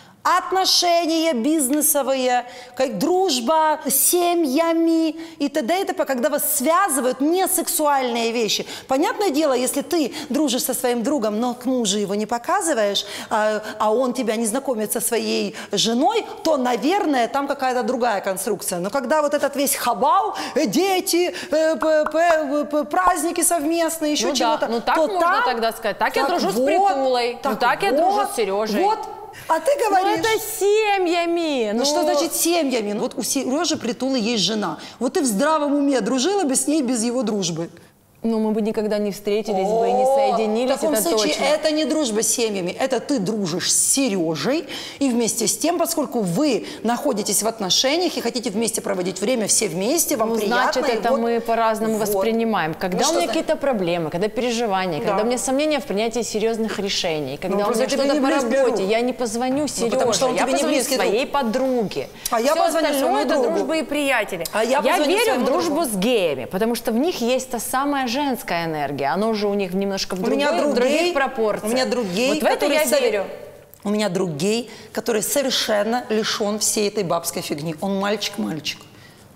отношения бизнесовые, как дружба с семьями и т.д. и т.п., когда вас связывают не сексуальные вещи. Понятное дело, если ты дружишь со своим другом, но к мужу его не показываешь, а, а он тебя не знакомит со своей женой, то, наверное, там какая-то другая конструкция. Но когда вот этот весь хабал, э, дети, э, п- п- п- праздники совместные, еще Ну да, чего-то, ну так то можно там- тогда сказать. Так я дружу с вот, Притулой, ну так я дружу вот, с Сережей. Вот. А ты Ну говоришь... это семьями. Ну, что значит семьями? Вот у Сережи Притулы есть жена. Вот ты в здравом уме дружила бы с ней без его дружбы. Ну, мы бы никогда не встретились бы и не О, соединились, в таком это случае точно. это не дружба с семьями, это ты дружишь с Сережей, и вместе с тем, поскольку вы находитесь в отношениях и хотите вместе проводить время все вместе, вам Ну, приятно. значит, и это вот- мы по-разному вот. воспринимаем. Когда Ну, у что меня за- какие-то проблемы, когда переживания, когда Да. у меня сомнения в принятии серьезных решений, когда у просто меня тебе что-то не по близкий работе, друг. я не позвоню Сереже, потому что он я тебе не позвоню близкий друг. своей подруге. А я Все позвоню остальное своему это другу. дружба и приятели. А я позвоню верю в своему дружбу другу. с геями, потому что в них есть та самая женская энергия. Оно же у них немножко в, У меня другой- в друг других гей, пропорциях. У меня друг гей, Вот в это который я сове- верю. У меня друг гей, который совершенно лишен всей этой бабской фигни. Он мальчик-мальчик.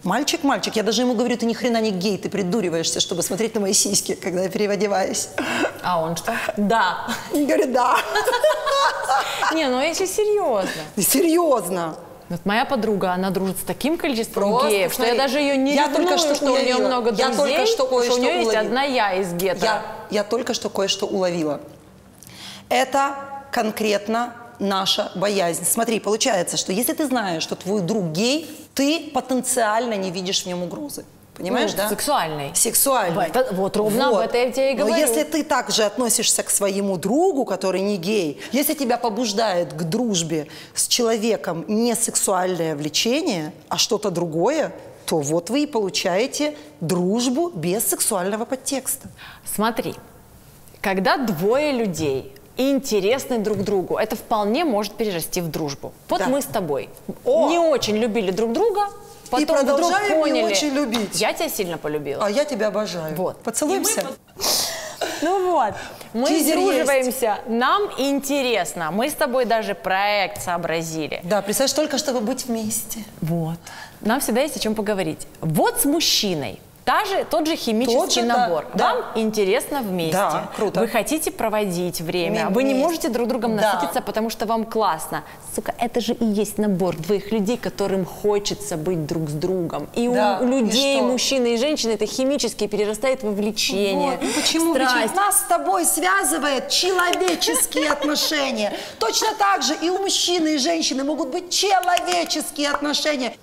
Мальчик, мальчик. Я даже ему говорю, ты ни хрена не гей, ты придуриваешься, чтобы смотреть на мои сиськи, когда я переодеваюсь. А он что? Да. Он говорит, да. Не, ну если серьезно. Серьезно. Вот моя подруга, она дружит с таким количеством Просто, геев, что смотри, я даже ее не я ревную, только что что у нее уловила. много друзей, Я только что потому что у кое-что нее есть уловила. одна я из гетто. Я, я только что кое-что уловила. Это конкретно наша боязнь. Смотри, получается, что если ты знаешь, что твой друг гей, ты потенциально не видишь в нем угрозы. Понимаешь, Ну, да? сексуальной. Сексуальной. Это- вот ровно об этом я тебе и говорю. Но если ты также относишься к своему другу, который не гей, если тебя побуждает к дружбе с человеком не сексуальное влечение, а что-то другое, то вот вы и получаете дружбу без сексуального подтекста. Смотри, когда двое людей интересны друг другу, это вполне может перерасти в дружбу. Вот Да. мы с тобой О! не очень любили друг друга, потом вдруг продолжаем не поняли. очень любить. Я тебя сильно полюбила. А я тебя обожаю. Вот. Поцелуемся? Ну вот, мы Тизер сдруживаемся, нам интересно. Мы с тобой даже проект сообразили. Да, представляешь, только чтобы быть вместе. Вот. Нам всегда есть о чем поговорить. Вот с мужчиной. Та же, тот же химический Тот же, да, набор. да. Вам интересно вместе. Да, круто. Вы хотите проводить время. Вместе. Вы не можете друг другом Да. насытиться, потому что вам классно. Сука, это же и есть набор двоих людей, которым хочется быть друг с другом. И Да, у и людей, что? мужчины и женщины, это химически перерастает во влечение. Вот. Ну почему? страсть. Ведь нас с тобой связывает человеческие отношения. Точно так же и у мужчины и женщины могут быть человеческие отношения.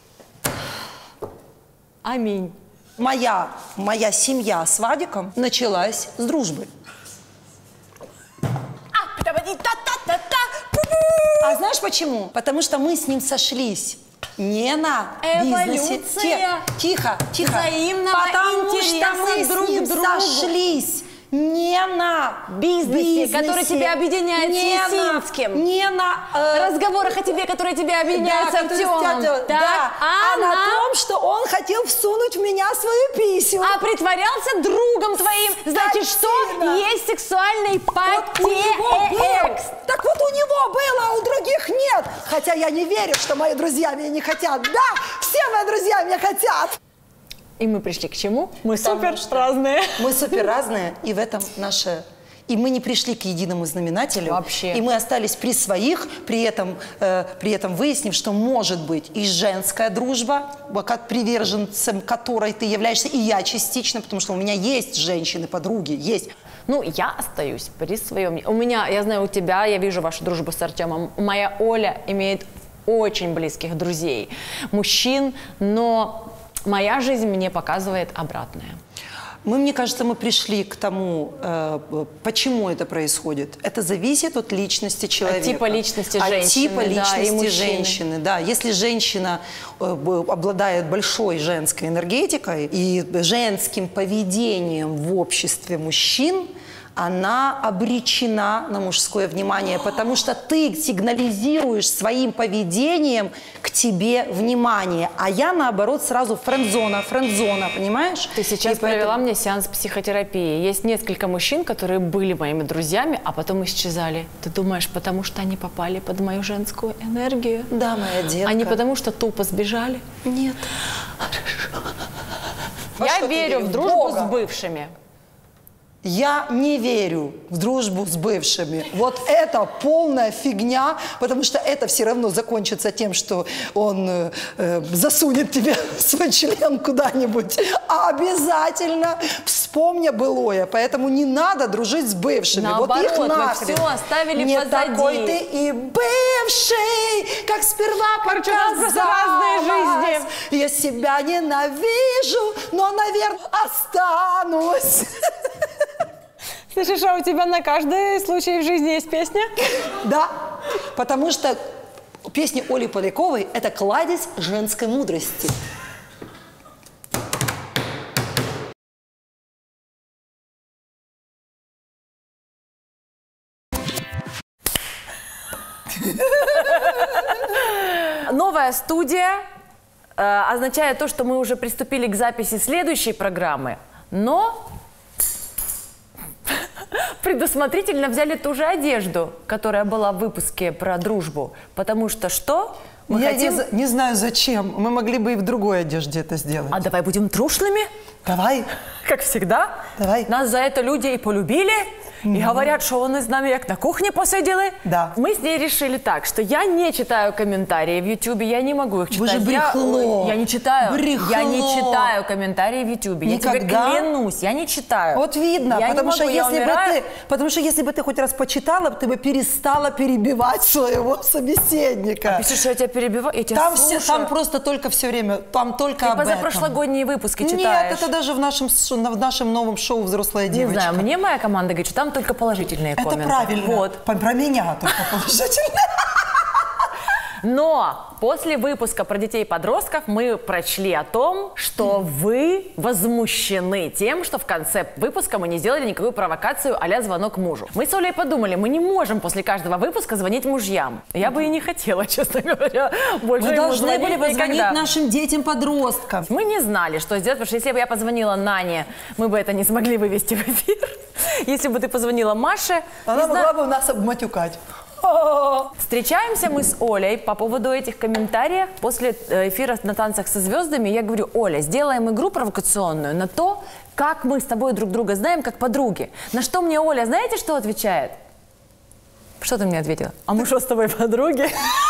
Аминь. Моя, моя семья с Вадиком началась с дружбы. А знаешь почему? Потому что мы с ним сошлись не на бизнесе. Эволюция Те- Тихо, тихо. взаимного Потому что интереса мы друг с ним к другу. сошлись не на Бизнесе, который тебя объединяет с не на- Есинским. Не на... э, разговорах о тебе, которые тебя объединяют да, с который Артемом. стят- Так, да, а, а на на- том, что он хотел всунуть в меня свою писю. а притворялся другом твоим. Значит, что Скотина. есть сексуальный Вот у него был. подтекст. Так вот у него было, а у других нет. Хотя я не верю, что мои друзья меня не хотят. Да, все мои друзья меня хотят. И мы пришли к чему? Мы Потому супер что разные. Мы супер разные, и в этом наше... И мы не пришли к единому знаменателю. Вообще. И мы остались при своих, при этом, э, при этом выяснив, что может быть и женская дружба, как приверженцем которой ты являешься, и я частично, потому что у меня есть женщины-подруги, есть. Ну, я остаюсь при своем. У меня, я знаю, у тебя, я вижу вашу дружбу с Артемом. Моя Оля имеет очень близких друзей, мужчин, но моя жизнь мне показывает обратное. Мы, мне кажется, мы пришли к тому, э, почему это происходит. Это зависит от личности человека. типа личности От женщины, типа да, и личности мужчины. женщины, да. Если женщина э, б- обладает большой женской энергетикой и женским поведением в обществе мужчин, она обречена на мужское внимание, потому что ты сигнализируешь своим поведением к тебе внимание, а я, наоборот, сразу френдзона, френдзона, понимаешь? Ты сейчас И поэтому- провела мне сеанс психотерапии. Есть несколько мужчин, которые были моими друзьями, а потом исчезали. Ты думаешь, потому что они попали под мою женскую энергию? Да, моя детка. А не потому, что тупо сбежали? Нет. Во Я что ты верю веришь? в дружбу Бога. с бывшими. Я не верю в дружбу с бывшими. Вот это полная фигня, потому что это все равно закончится тем, что он э, э, засунет тебе свой член куда-нибудь. А обязательно вспомня былое. Поэтому не надо дружить с бывшими. вот Наоборот, их вы нахрен. всё оставили не позади. такой ты и бывший, как сперва Короче, у нас просто показалось. разные жизни. Я себя ненавижу, но, наверное, останусь. Слышишь, а у тебя на каждый случай в жизни есть песня? Да, потому что песни Оли Поляковой – это кладезь женской мудрости. Новая студия э, означает то, что мы уже приступили к записи следующей программы, но предусмотрительно взяли ту же одежду, которая была в выпуске про дружбу. Потому что что? Мы Я хотим... не, не знаю зачем. Мы могли бы и в другой одежде это сделать. А давай будем трушными? Давай. Как всегда. Давай. Нас за это люди и полюбили. И говорят, что вони з нами як на кухне посидели. Да. Мы с ней решили так, что я не читаю комментарии в Ютубе, я не могу их читать. Вы же брехло. Я, я не читаю. Брехло. Я не читаю комментарии в Ютубе. Я тебе Никогда? клянусь, я не читаю. Вот видно, я потому, не что могу, я если бы умираю. ты, потому что если бы ты хоть раз почитала, ты бы перестала перебивать своего собеседника. Пишешь, что я тебя перебиваю, я тебя Там, слушаю. все, там просто только все время, там только Ты об этом. позапрошлогодние выпуски Нет, читаешь. это даже в нашем, ш- в нашем новом шоу «Взрослая Не девочка». знаю, мне моя команда говорит, что там только положительные Это комменты. правильно. Вот. По- Про меня только положительно. Но после выпуска про детей и подростков мы прочли о том, что вы возмущены тем, что в конце выпуска мы не сделали никакую провокацию а-ля звонок мужу. Мы с Олей подумали, мы не можем после каждого выпуска звонить мужьям. Я бы и не хотела, честно говоря, больше Мы ему должны звонить были позвонить никогда. нашим детям-подросткам. Мы не знали, что сделать, потому что если бы я позвонила Нане, мы бы это не смогли вывести в эфир. Если бы ты позвонила Маше... Она не знаю- могла бы нас обматюкать. Встречаемся мы с Олей по поводу этих комментариев после эфира на «Танцах со звездами». Я говорю: Оля, сделаем игру провокационную на то, как мы с тобой друг друга знаем, как подруги. На что мне Оля, знаете, что отвечает? Что ты мне ответила? А мы что, с тобой подруги?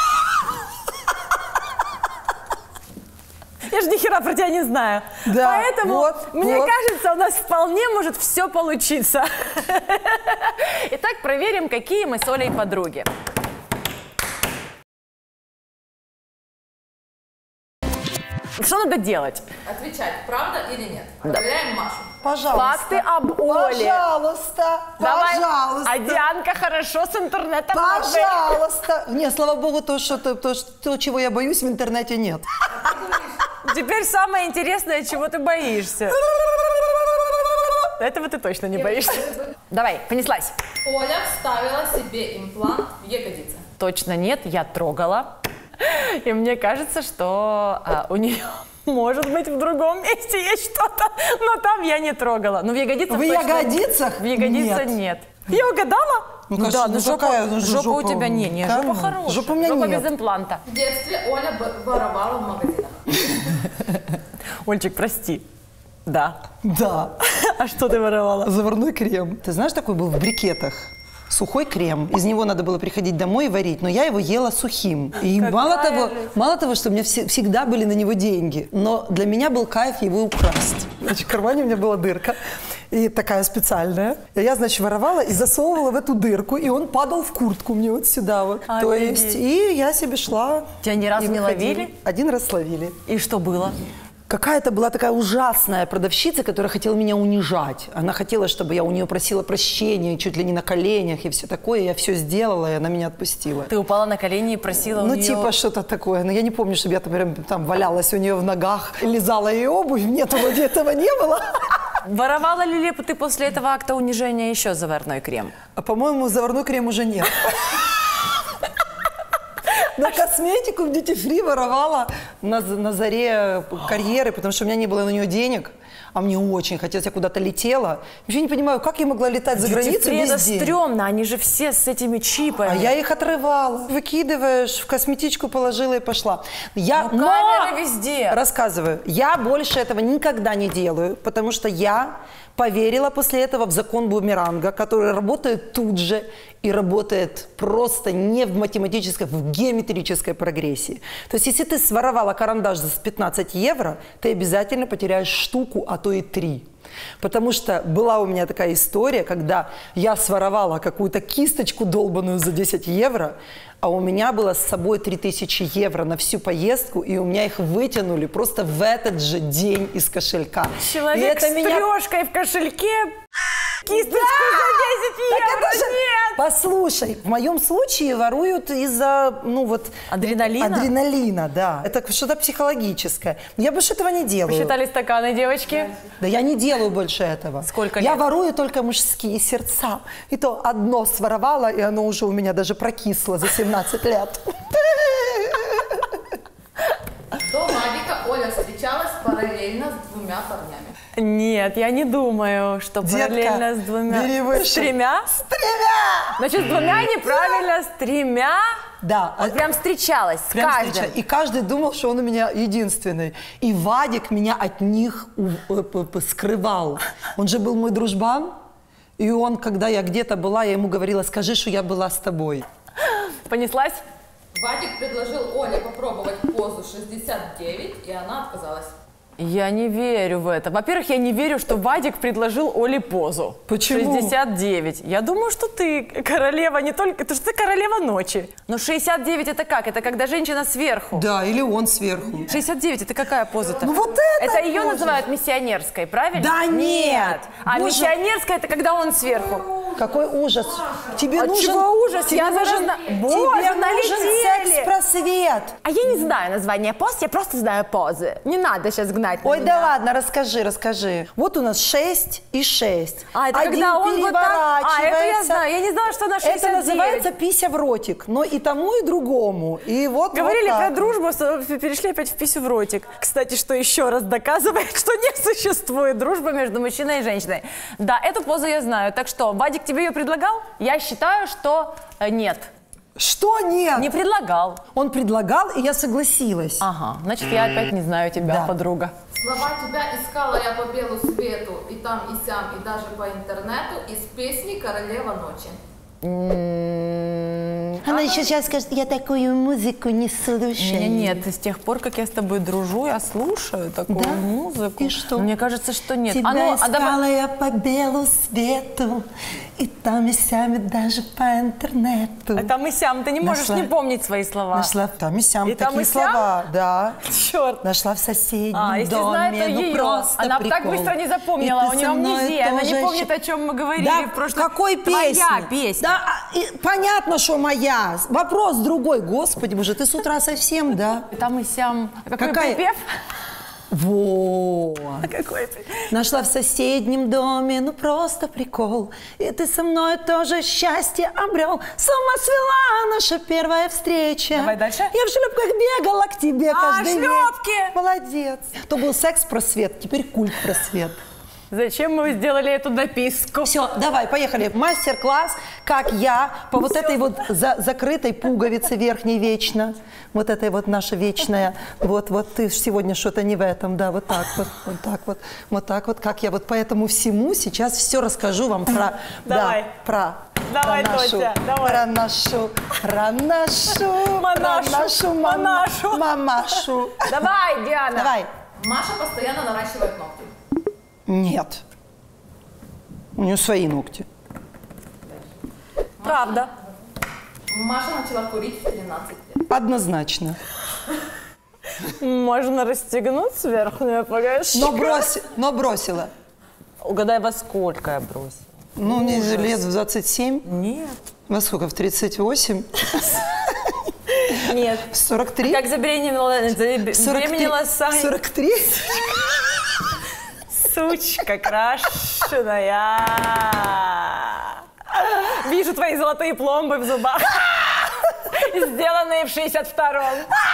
Я же ни хера про тебя не знаю. Да, Поэтому, вот, мне вот. кажется, у нас вполне может все получиться. Итак, проверим, какие мы с Олей подруги. Что надо делать? Отвечать, правда или нет? Проверяем Машу. Пожалуйста. Факты об Оле. Пожалуйста. Давай. Пожалуйста. А Дианка хорошо с интернетом. Пожалуйста. Не, слава богу, то, что, то, то, то, чего я боюсь, в интернете нет. Теперь самое интересное, чего ты боишься. Этого ты точно не боишься. Давай, понеслась. Оля вставила себе имплант в ягодицы. Точно нет, я трогала. И мне кажется, что а, у нее может быть в другом месте есть что-то, но там я не трогала. Но в ягодицах В точно- ягодицах? В ягодицах Нет. нет. Я угадала? Ну, конечно, да, ну ну жопа, какая, ну, жопа у жопа, тебя не, не, жопа конечно. хорошая. Жопы у меня жопа нет. без импланта. В детстве Оля б- воровала в магазинах. Ольчик, прости. Да. Да. А что ты воровала? Заварной крем. Ты знаешь, такой был в брикетах? Сухой крем. Из него надо было приходить домой и варить, но я его ела сухим. И мало того, мало того, что у меня все- всегда были на него деньги, но для меня был кайф его украсть. Значит, в кармане у меня была дырка, и такая специальная. И я, значит, воровала и засовывала в эту дырку, и он падал в куртку мне вот сюда вот. То Офигеть. есть, и я себе шла. Тебя ни разу и не выходила. ловили? Один раз ловили. И что было? Какая-то была такая ужасная продавщица, которая хотела меня унижать. Она хотела, чтобы я у нее просила прощения, чуть ли не на коленях и все такое. Я все сделала, и она меня отпустила. Ты упала на колени и просила у Ну, нее... типа что-то такое. Но я не помню, чтобы я там, прям, там валялась у нее в ногах, лизала ее обувь. Нет, вроде этого не было. Воровала ли ли ты после этого акта унижения еще заварной крем? А, по-моему, заварной крем уже нет. На косметику в Duty Free воровала на, на заре карьеры, потому что у меня не было на нее денег, а мне очень хотелось, я куда-то летела. Вообще не понимаю, как я могла летать за границу Это без денег. стрёмно, они же все с этими чипами. А я их отрывала. Выкидываешь, в косметичку положила и пошла. Я, Ну, камеры везде. Рассказываю, я больше этого никогда не делаю, потому что я поверила после этого в закон бумеранга, который работает тут же и работает просто не в математической, в геометрической прогрессии. То есть, если ты своровала карандаш за пятнадцать евро, ты обязательно потеряешь штуку, а то и три. Потому что была у меня такая история, когда я своровала какую-то кисточку долбаную за десять евро, а у меня было с собой три тысячи евро на всю поездку, и у меня их вытянули просто в этот же день из кошелька. Человек И это с меня... трешкой в кошельке, кисточку за десять Так евро, это же- нет! Послушай, в моем случае воруют из-за, ну вот... Адреналина? Адреналина, да. Это что-то психологическое. Я больше этого не делаю. Посчитали стаканы, девочки? Да я не делаю больше этого. Сколько Я лет? ворую только мужские сердца. И то одно своровала, и оно уже у меня даже прокисло за семнадцать лет. До Мадика Оля встречалась параллельно с двумя парнями. Нет, я не думаю, что Детка, параллельно с двумя... бери выше. С тремя? С тремя! Значит, с двумя неправильно, с тремя... Да. Вот прям встречалась с Прям каждым. встреча. И каждый думал, что он у меня единственный. И Вадик меня от них у- э, п- п- скрывал. Он же был мой дружбан. И он, когда я где-то была, я ему говорила, скажи, что я была с тобой. Понеслась? Вадик предложил Оле попробовать позу шестьдесят девять, и она отказалась. Я не верю в это. Во-первых, я не верю, что Вадик предложил Оле позу. Почему? шестьдесят девять. Я думаю, что ты королева не только... Ты что ты королева ночи. Но шестьдесят девять это как? Это когда женщина сверху. Да, или он сверху. шестьдесят девять это какая поза-то? Ну вот это Это ее поза. называют миссионерской, правильно? Да нет. А Боже. миссионерская это когда он сверху. Какой ужас. Тебе От нужен... чего ужас? Тебе Я даже нужен, зна- тебе Боже, нужен налетели. секс-просвет. А я не знаю название поз, я просто знаю позы. Не надо сейчас гнать на Ой, меня. да ладно, расскажи, расскажи. Вот у нас шесть и шесть. А, это Один когда он вот так... А, это я переворачивается. знаю. Я не знала, что на шестьдесят Это девять. называется пися в ротик. Но и тому, и другому. И вот Говорили вот про так. дружбу, с- перешли опять в писю в ротик. Кстати, что еще раз доказывает, что не существует дружбы между мужчиной и женщиной. Да, эту позу я знаю. Так что, Вадик тебе ее предлагал? Я считаю, что э, нет. Что нет? Не предлагал. Он предлагал, и я согласилась. Ага, значит, я опять не знаю тебя, Да. подруга. Слова тебя искала я по белу свету, и там, и сям, и даже по интернету, из песни «Королева ночи». Она еще сейчас скажет, я такую музыку не слушаю. Нет, нет, с тех пор, как я с тобой дружу, я слушаю такую Да? музыку. И что? Мне кажется, что нет. Тебя А ну, а искала давай- я по белу свету, и там и сям, и даже по интернету. А там и сям, ты не можешь Нашла. не помнить свои слова. Нашла там и сям И там такие и сям? слова, да. Черт. Нашла в соседнем А, если доме, знает, то ну ее. просто Она прикол. так быстро не запомнила, И у ты нее со мной амнезия, она не тоже помнит, ща- о чем мы говорили Да, в прошлом. какой песни? Твоя песня. Да, а, и понятно, что моя. Вопрос другой. Господи боже, ты с утра совсем, да? Там и сям. А какой Какая? припев? Во. А какой припев? Нашла в соседнем доме, ну просто прикол. И ты со мной тоже счастье обрел. С ума свела наша первая встреча. Давай дальше. Я в шлепках бегала к тебе А, каждый шлепки! вечер. Молодец. То был секс-просвет, теперь культ-просвет. Зачем мы сделали эту дописку? Все, давай, поехали. Мастер-класс, как я по вот этой вот за- закрытой пуговице верхней вечно. Вот этой вот наша вечная. Вот, вот ты ж сегодня что-то не в этом, да, вот так вот, вот так вот, вот так вот, как я вот по этому всему сейчас все расскажу вам про, Давай. да, про, Давай, про нашу, Тотя, давай. про нашу, про нашу, Манашу, про нашу мама- манашу. мамашу. Давай, Диана. Давай. Маша постоянно наращивает ногти. Нет. У нее свои ногти. Правда. Маша начала курить в тринадцать лет. Однозначно. Можно расстегнуть верхнюю погашку. Но, броси, но бросила. Угадай, во сколько я бросила? Ну, мне лет в двадцать семь. Нет. Во сколько? В тридцать восемь? Нет. В сорок три? Как забеременела, забеременела Саня. сорок три? Сучка крашеная. Вижу твои золотые пломбы в зубах, сделанные в шестьдесят втором.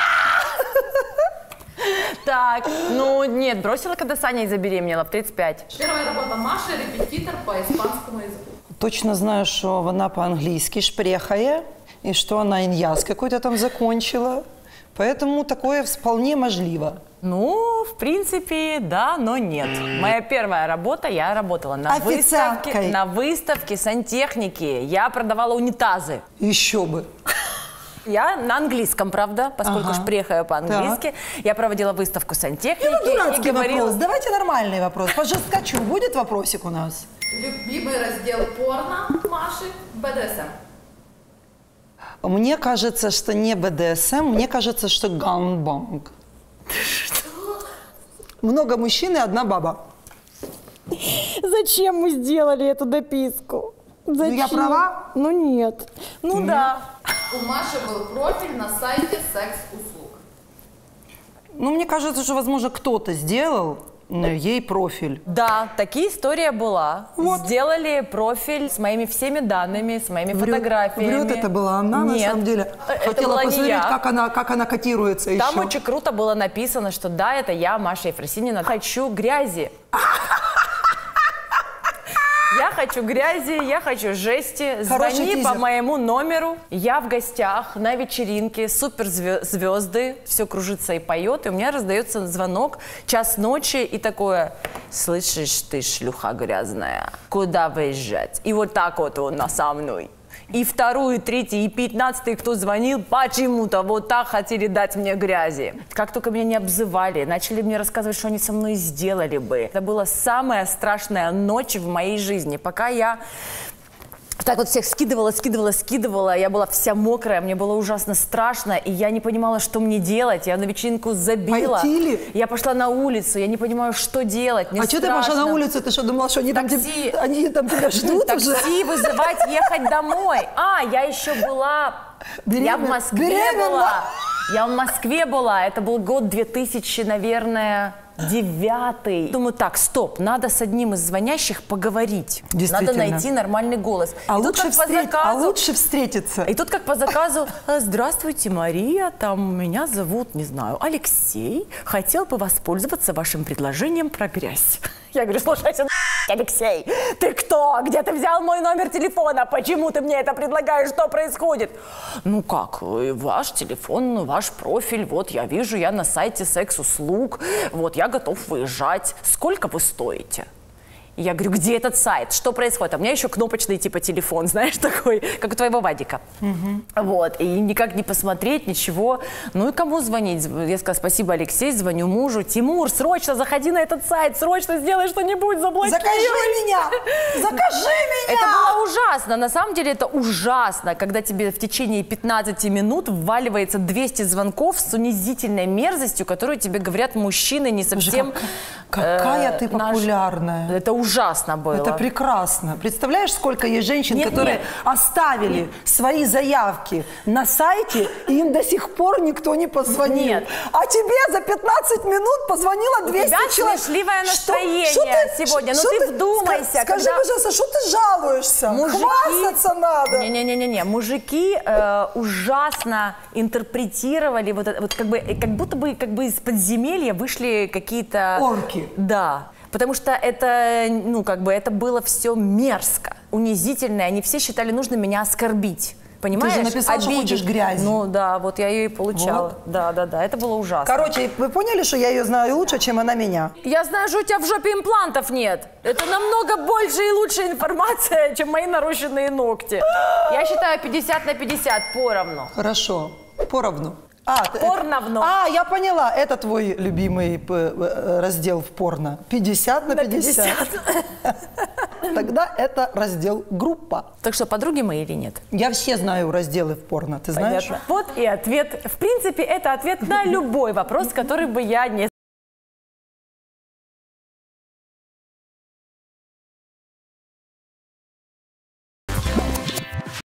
Так, ну нет, бросила, когда Саня забеременела в тридцать пять. Первая работа Маши – репетитор по испанскому языку. Точно знаю, что она по-английски шпрехая, и что она иньяз какой-то там закончила. Поэтому такое вполне можливо. Ну, в принципе, да, но нет. Моя первая работа, я работала на Официанткой. выставке, на выставке сантехники. Я продавала унитазы. Еще бы. Я на английском, правда, поскольку Ага. шпрехаю по-английски. Я проводила выставку сантехники Ну, дурацкий и говорила... вопрос. Давайте нормальный вопрос. По жесткачу будет вопросик у нас? Любимый раздел порно Маши – бэ дэ эс эм. Мне кажется, что не бэ дэ эс эм, мне кажется, что ганбанг. Много мужчин и одна баба. Зачем мы сделали эту дописку? Зачем? я права? Ну нет. Ну да. У Маши был профиль на сайте секс-услуг. Ну, мне кажется, что, возможно, кто-то сделал э, ей профиль. Да, такие история была. Вот. Сделали профиль с моими всеми данными, с моими Врет- фотографиями. Врет, это была она, на Нет, самом деле. это Хотела была не посмотреть, я. как она, как она котируется Там еще. очень круто было написано, что да, это я, Маша Ефросинина, хочу грязи. хочу грязи, я хочу жести. Хороший Звони тизер. по моему номеру. Я в гостях на вечеринке, суперзвезды, все кружится и поет, и у меня раздается звонок, час ночи, и такое: слышишь ты, шлюха грязная, куда выезжать? И вот так вот он со мной. И вторую, и третью, и пятнадцатый, кто звонил, почему-то вот так хотели дать мне грязи. Как только меня не обзывали, начали мне рассказывать, что они со мной сделали бы. Это была самая страшная ночь в моей жизни, пока я так вот всех скидывала, скидывала, скидывала. Я была вся мокрая, мне было ужасно страшно, и я не понимала, что мне делать. Я на вечеринку забила. Пойти? Я пошла на улицу, я не понимаю, что делать. Мне А что ты пошла на улицу? Ты что, думала, что они там, Такси. тебя, они там тебя ждут уже? Такси вызывать, ехать домой. А, я еще была... Я в Беременна? Москве Беременна? была. Я в Москве была. Это был год две тысячи, наверное, девятый. Думаю, так, стоп, надо с одним из звонящих поговорить. Надо Действительно. найти нормальный голос. А И тут лучше, как по встреть- а заказу- лучше встретиться. И тут как по заказу: здравствуйте, Мария, там меня зовут, не знаю, Алексей. Хотел бы воспользоваться вашим предложением про грязь. Я говорю: слушайте, Алексей, ты кто? Где ты взял мой номер телефона? Почему ты мне это предлагаешь? Что происходит? Ну как, э, ваш телефон, ваш профиль, вот я вижу, я на сайте секс-услуг, вот я готов выезжать. Сколько вы стоите? И я говорю: где этот сайт? Что происходит? А у меня еще кнопочный типа телефон, знаешь, такой, как у твоего Вадика. Вот, и никак не посмотреть, ничего. Ну и кому звонить? Я сказала: спасибо, Алексей, звоню мужу. Тимур, срочно заходи на этот сайт, срочно сделай что-нибудь, заблокируй. Закажи меня! Закажи меня! Это было ужасно. На самом деле это ужасно, когда тебе в течение пятнадцати минут вваливается двести звонков с унизительной мерзостью, которую тебе говорят мужчины не совсем... Как- какая э, ты наш- популярная. Это ужасно было. Это прекрасно. Представляешь, сколько есть женщин, Нет, которые нет. оставили свои заявки на сайте, и им до сих пор никто не позвонил. Нет. А тебе за пятнадцать минут позвонило двести тебя человек. смешливое Что- настроение что ты- сегодня. Ну что ты вдумайся, ска- Скажи, когда- пожалуйста, что ты жалуешься? Хвастаться надо. Не-не-не-не, мужики э, ужасно интерпретировали вот это, вот как бы, как будто бы как бы из подземелья вышли какие-то... Орки. Да. Потому что это, ну, как бы, это было все мерзко, унизительно. Они все считали нужным меня оскорбить. Понимаешь? Ты же написал, что Обидеть. хочешь грязи. Ну да, вот я ее и получала. Вот. Да, да, да, это было ужасно. Короче, вы поняли, что я ее знаю лучше, чем она меня? Я знаю, что у тебя в жопе имплантов нет. Это намного больше и лучше информация, чем мои нарощенные ногти. Я считаю пятьдесят на пятьдесят поровну. Хорошо. Поровну. А, т- Порновно. А, я поняла. Это твой любимый п- э, раздел в порно. пятьдесят на пятьдесят. Тогда это раздел группа. Так что, подруги мои или нет? Я все знаю разделы в порно, ты знаешь? Понятно. Вот и ответ. В принципе, это ответ на любой вопрос, который бы я не